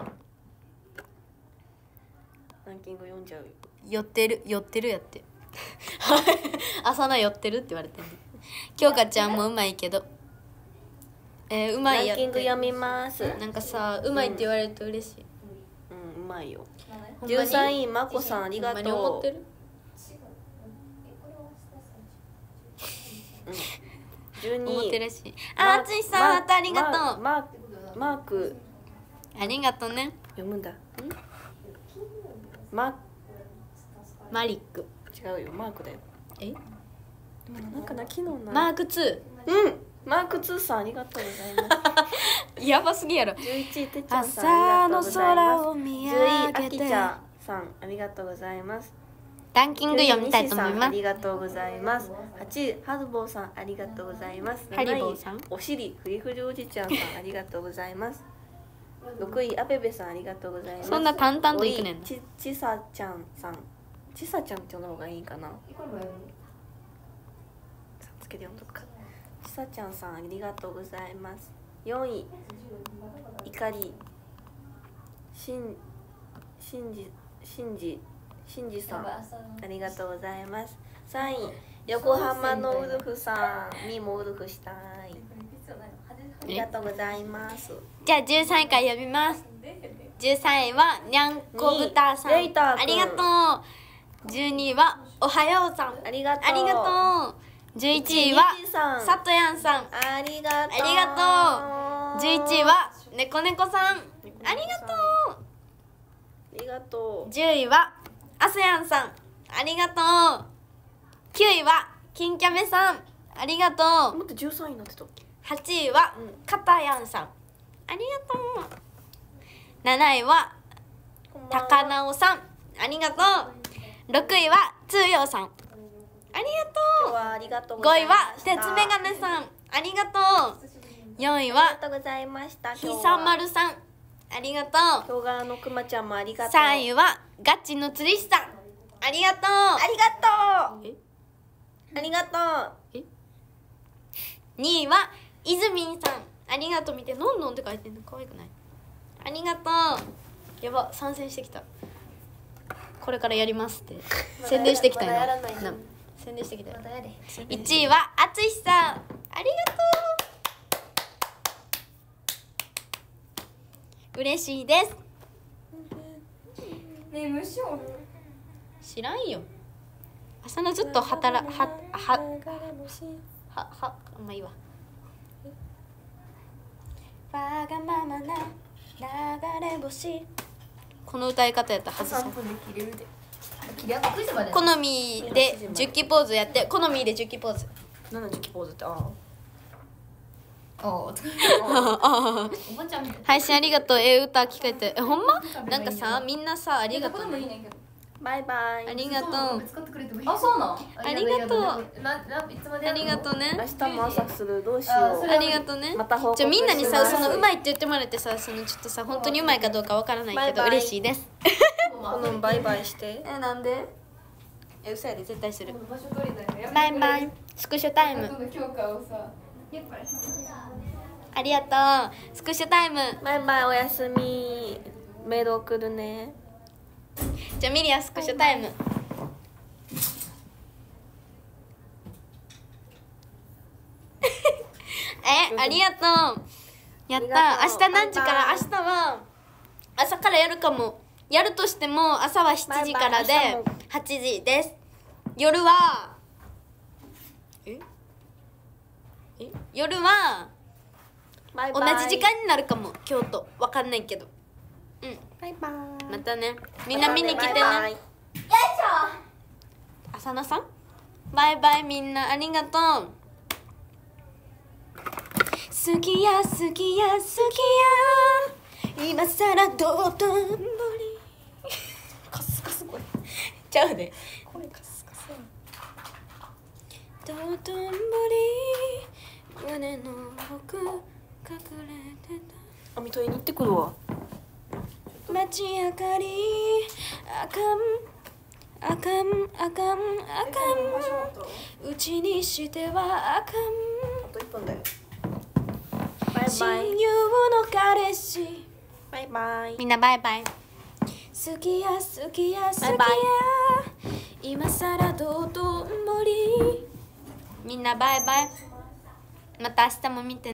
ランキング読んじゃうよ。 寄ってるやって朝菜寄ってるって言われてる。京香ちゃんもうまいけど、うまいやって。 ランキング読みます。 なんかさ、うまいって言われると嬉しい。 うまいよ。 ほんまに 13位まこさんありがほんまに思とう。 ってる？ 思って 12 るし。あ、あついさんまたありがとう。 マークありがとうね。 読むんだ。 マリック。 違うよ、マークだよ。 え？ なんかな、昨日な。 マーク2。 マーク2さんありがとうございます。 やばすぎやろ。 11てっちゃんさんありがとうございます。10位あきちゃさんありがとうございます。 ランキング読みたいと思いあます。 りがとうございます。8位ハルボーさんありがとうございます。 ハリボーさん 7位おしりフリフリおじちゃんさんありがとうございます。6位アベベさんありがとうございます。 そんな淡々といくねんな。 ちさちゃんさん、ちさちゃんって呼んだ方がいいかな。 これもやるさんつけて読んどくか。ちさちゃんさんありがとうございます。4位怒りしんじさんありがとうございます。3位横浜のウルフさんにもウルフしたい。ありがとうございます。 じゃあ13位から読みます。13位はにゃんこぶたさん。 レイター君ありがとう。12位はおはようさん。 ありがとう。 ありがとう。11位はみちさんさとやんさん。 ありがとう。 ありがとう。11位はねこねこさん。ありがとう。 ありがと 10位はあすやんさん。ありがとう。9位は金キャメさん。ありがとう。 う。 もっと13位になってた。 8位はかたやんさん。ありがとう。7位はたかなおさん。ありがとう。6位はつーようさん。あり今日がはありがととう。5位うございました。 は鉄メガネさん。ありがとう。4位ありはがとうございました。 ひさまるさん。ありがとう。 今日がのくまちゃんもありがとう。 3位はガチの釣り師さん。ありがとう。 ありがとう。 えありがとう。 2位はイズミンさん。ありがとう。見てのんのんって書いてるの可愛くない？ありがとう。やば、参戦してきた。これからやりますって宣伝してきたよまだやらないのな。宣伝してきたよ。 またやれ 1位はあつしさん。ありがとう。嬉しいです。 ねえ無償知らんよ。朝のずっと働まあいいわ。わがままな流れ星。この歌い方やったはずさ。 3分で切れるで切れあと9時まで好みで10期ポーズやって。好みで10期ポーズ。 70期ポーズっておばちゃんみたい配信ありがとう。歌聞かれて。ほんまなんかさ、みんなさ、ありがとうね。 もいいねんけどバイバイ。 ありがとう。 使ってくれてもいいあそうなんありがとう。 いつまでありがとうね。 明日も朝する。どうしよう。 ありがとうね。 また報告じゃあみんなにさ、 しますそのうまいって言ってもらってさ、そのちょっとさ、本当にうまいかどうかわからないけどバイバイ嬉しいです。 このバイバイして。 なんで？嘘やで絶対する。 場所取りだよバイバイ。スクショタイム。 の強化をさやっぱりありがとう。スクショタイム。 バイバイ、おやすみ。メール送るね。 じゃあミリアスクショタイム。ありがとう。やった。 ありがとう明日何時から？ バイバイ明日は朝からやるかも。やるとしても朝は7時からでバイバイ明日も 8時です。夜は夜はバイバイ。 同じ時間になるかも。京都わかんないけど。うん。 バイバイ。 またね。みんな見に来てね。 バイバイ浅野さんバイバイ。みんなありがとう。好きや好きや好きや今さら道頓堀カスカスこれちゃうでこれカスカス道頓堀胸の奥隠れてあみといに行ってくるわ。 た街明かりあかんあかんあかんあかんうちにしてはあかんあと1分だよ。バイバイ。 親友の彼氏バイバイ。 みんなバイバイ。好きや好きや好きやバイバ今さら道頓堀みんなバイバイ。また明日も見てね。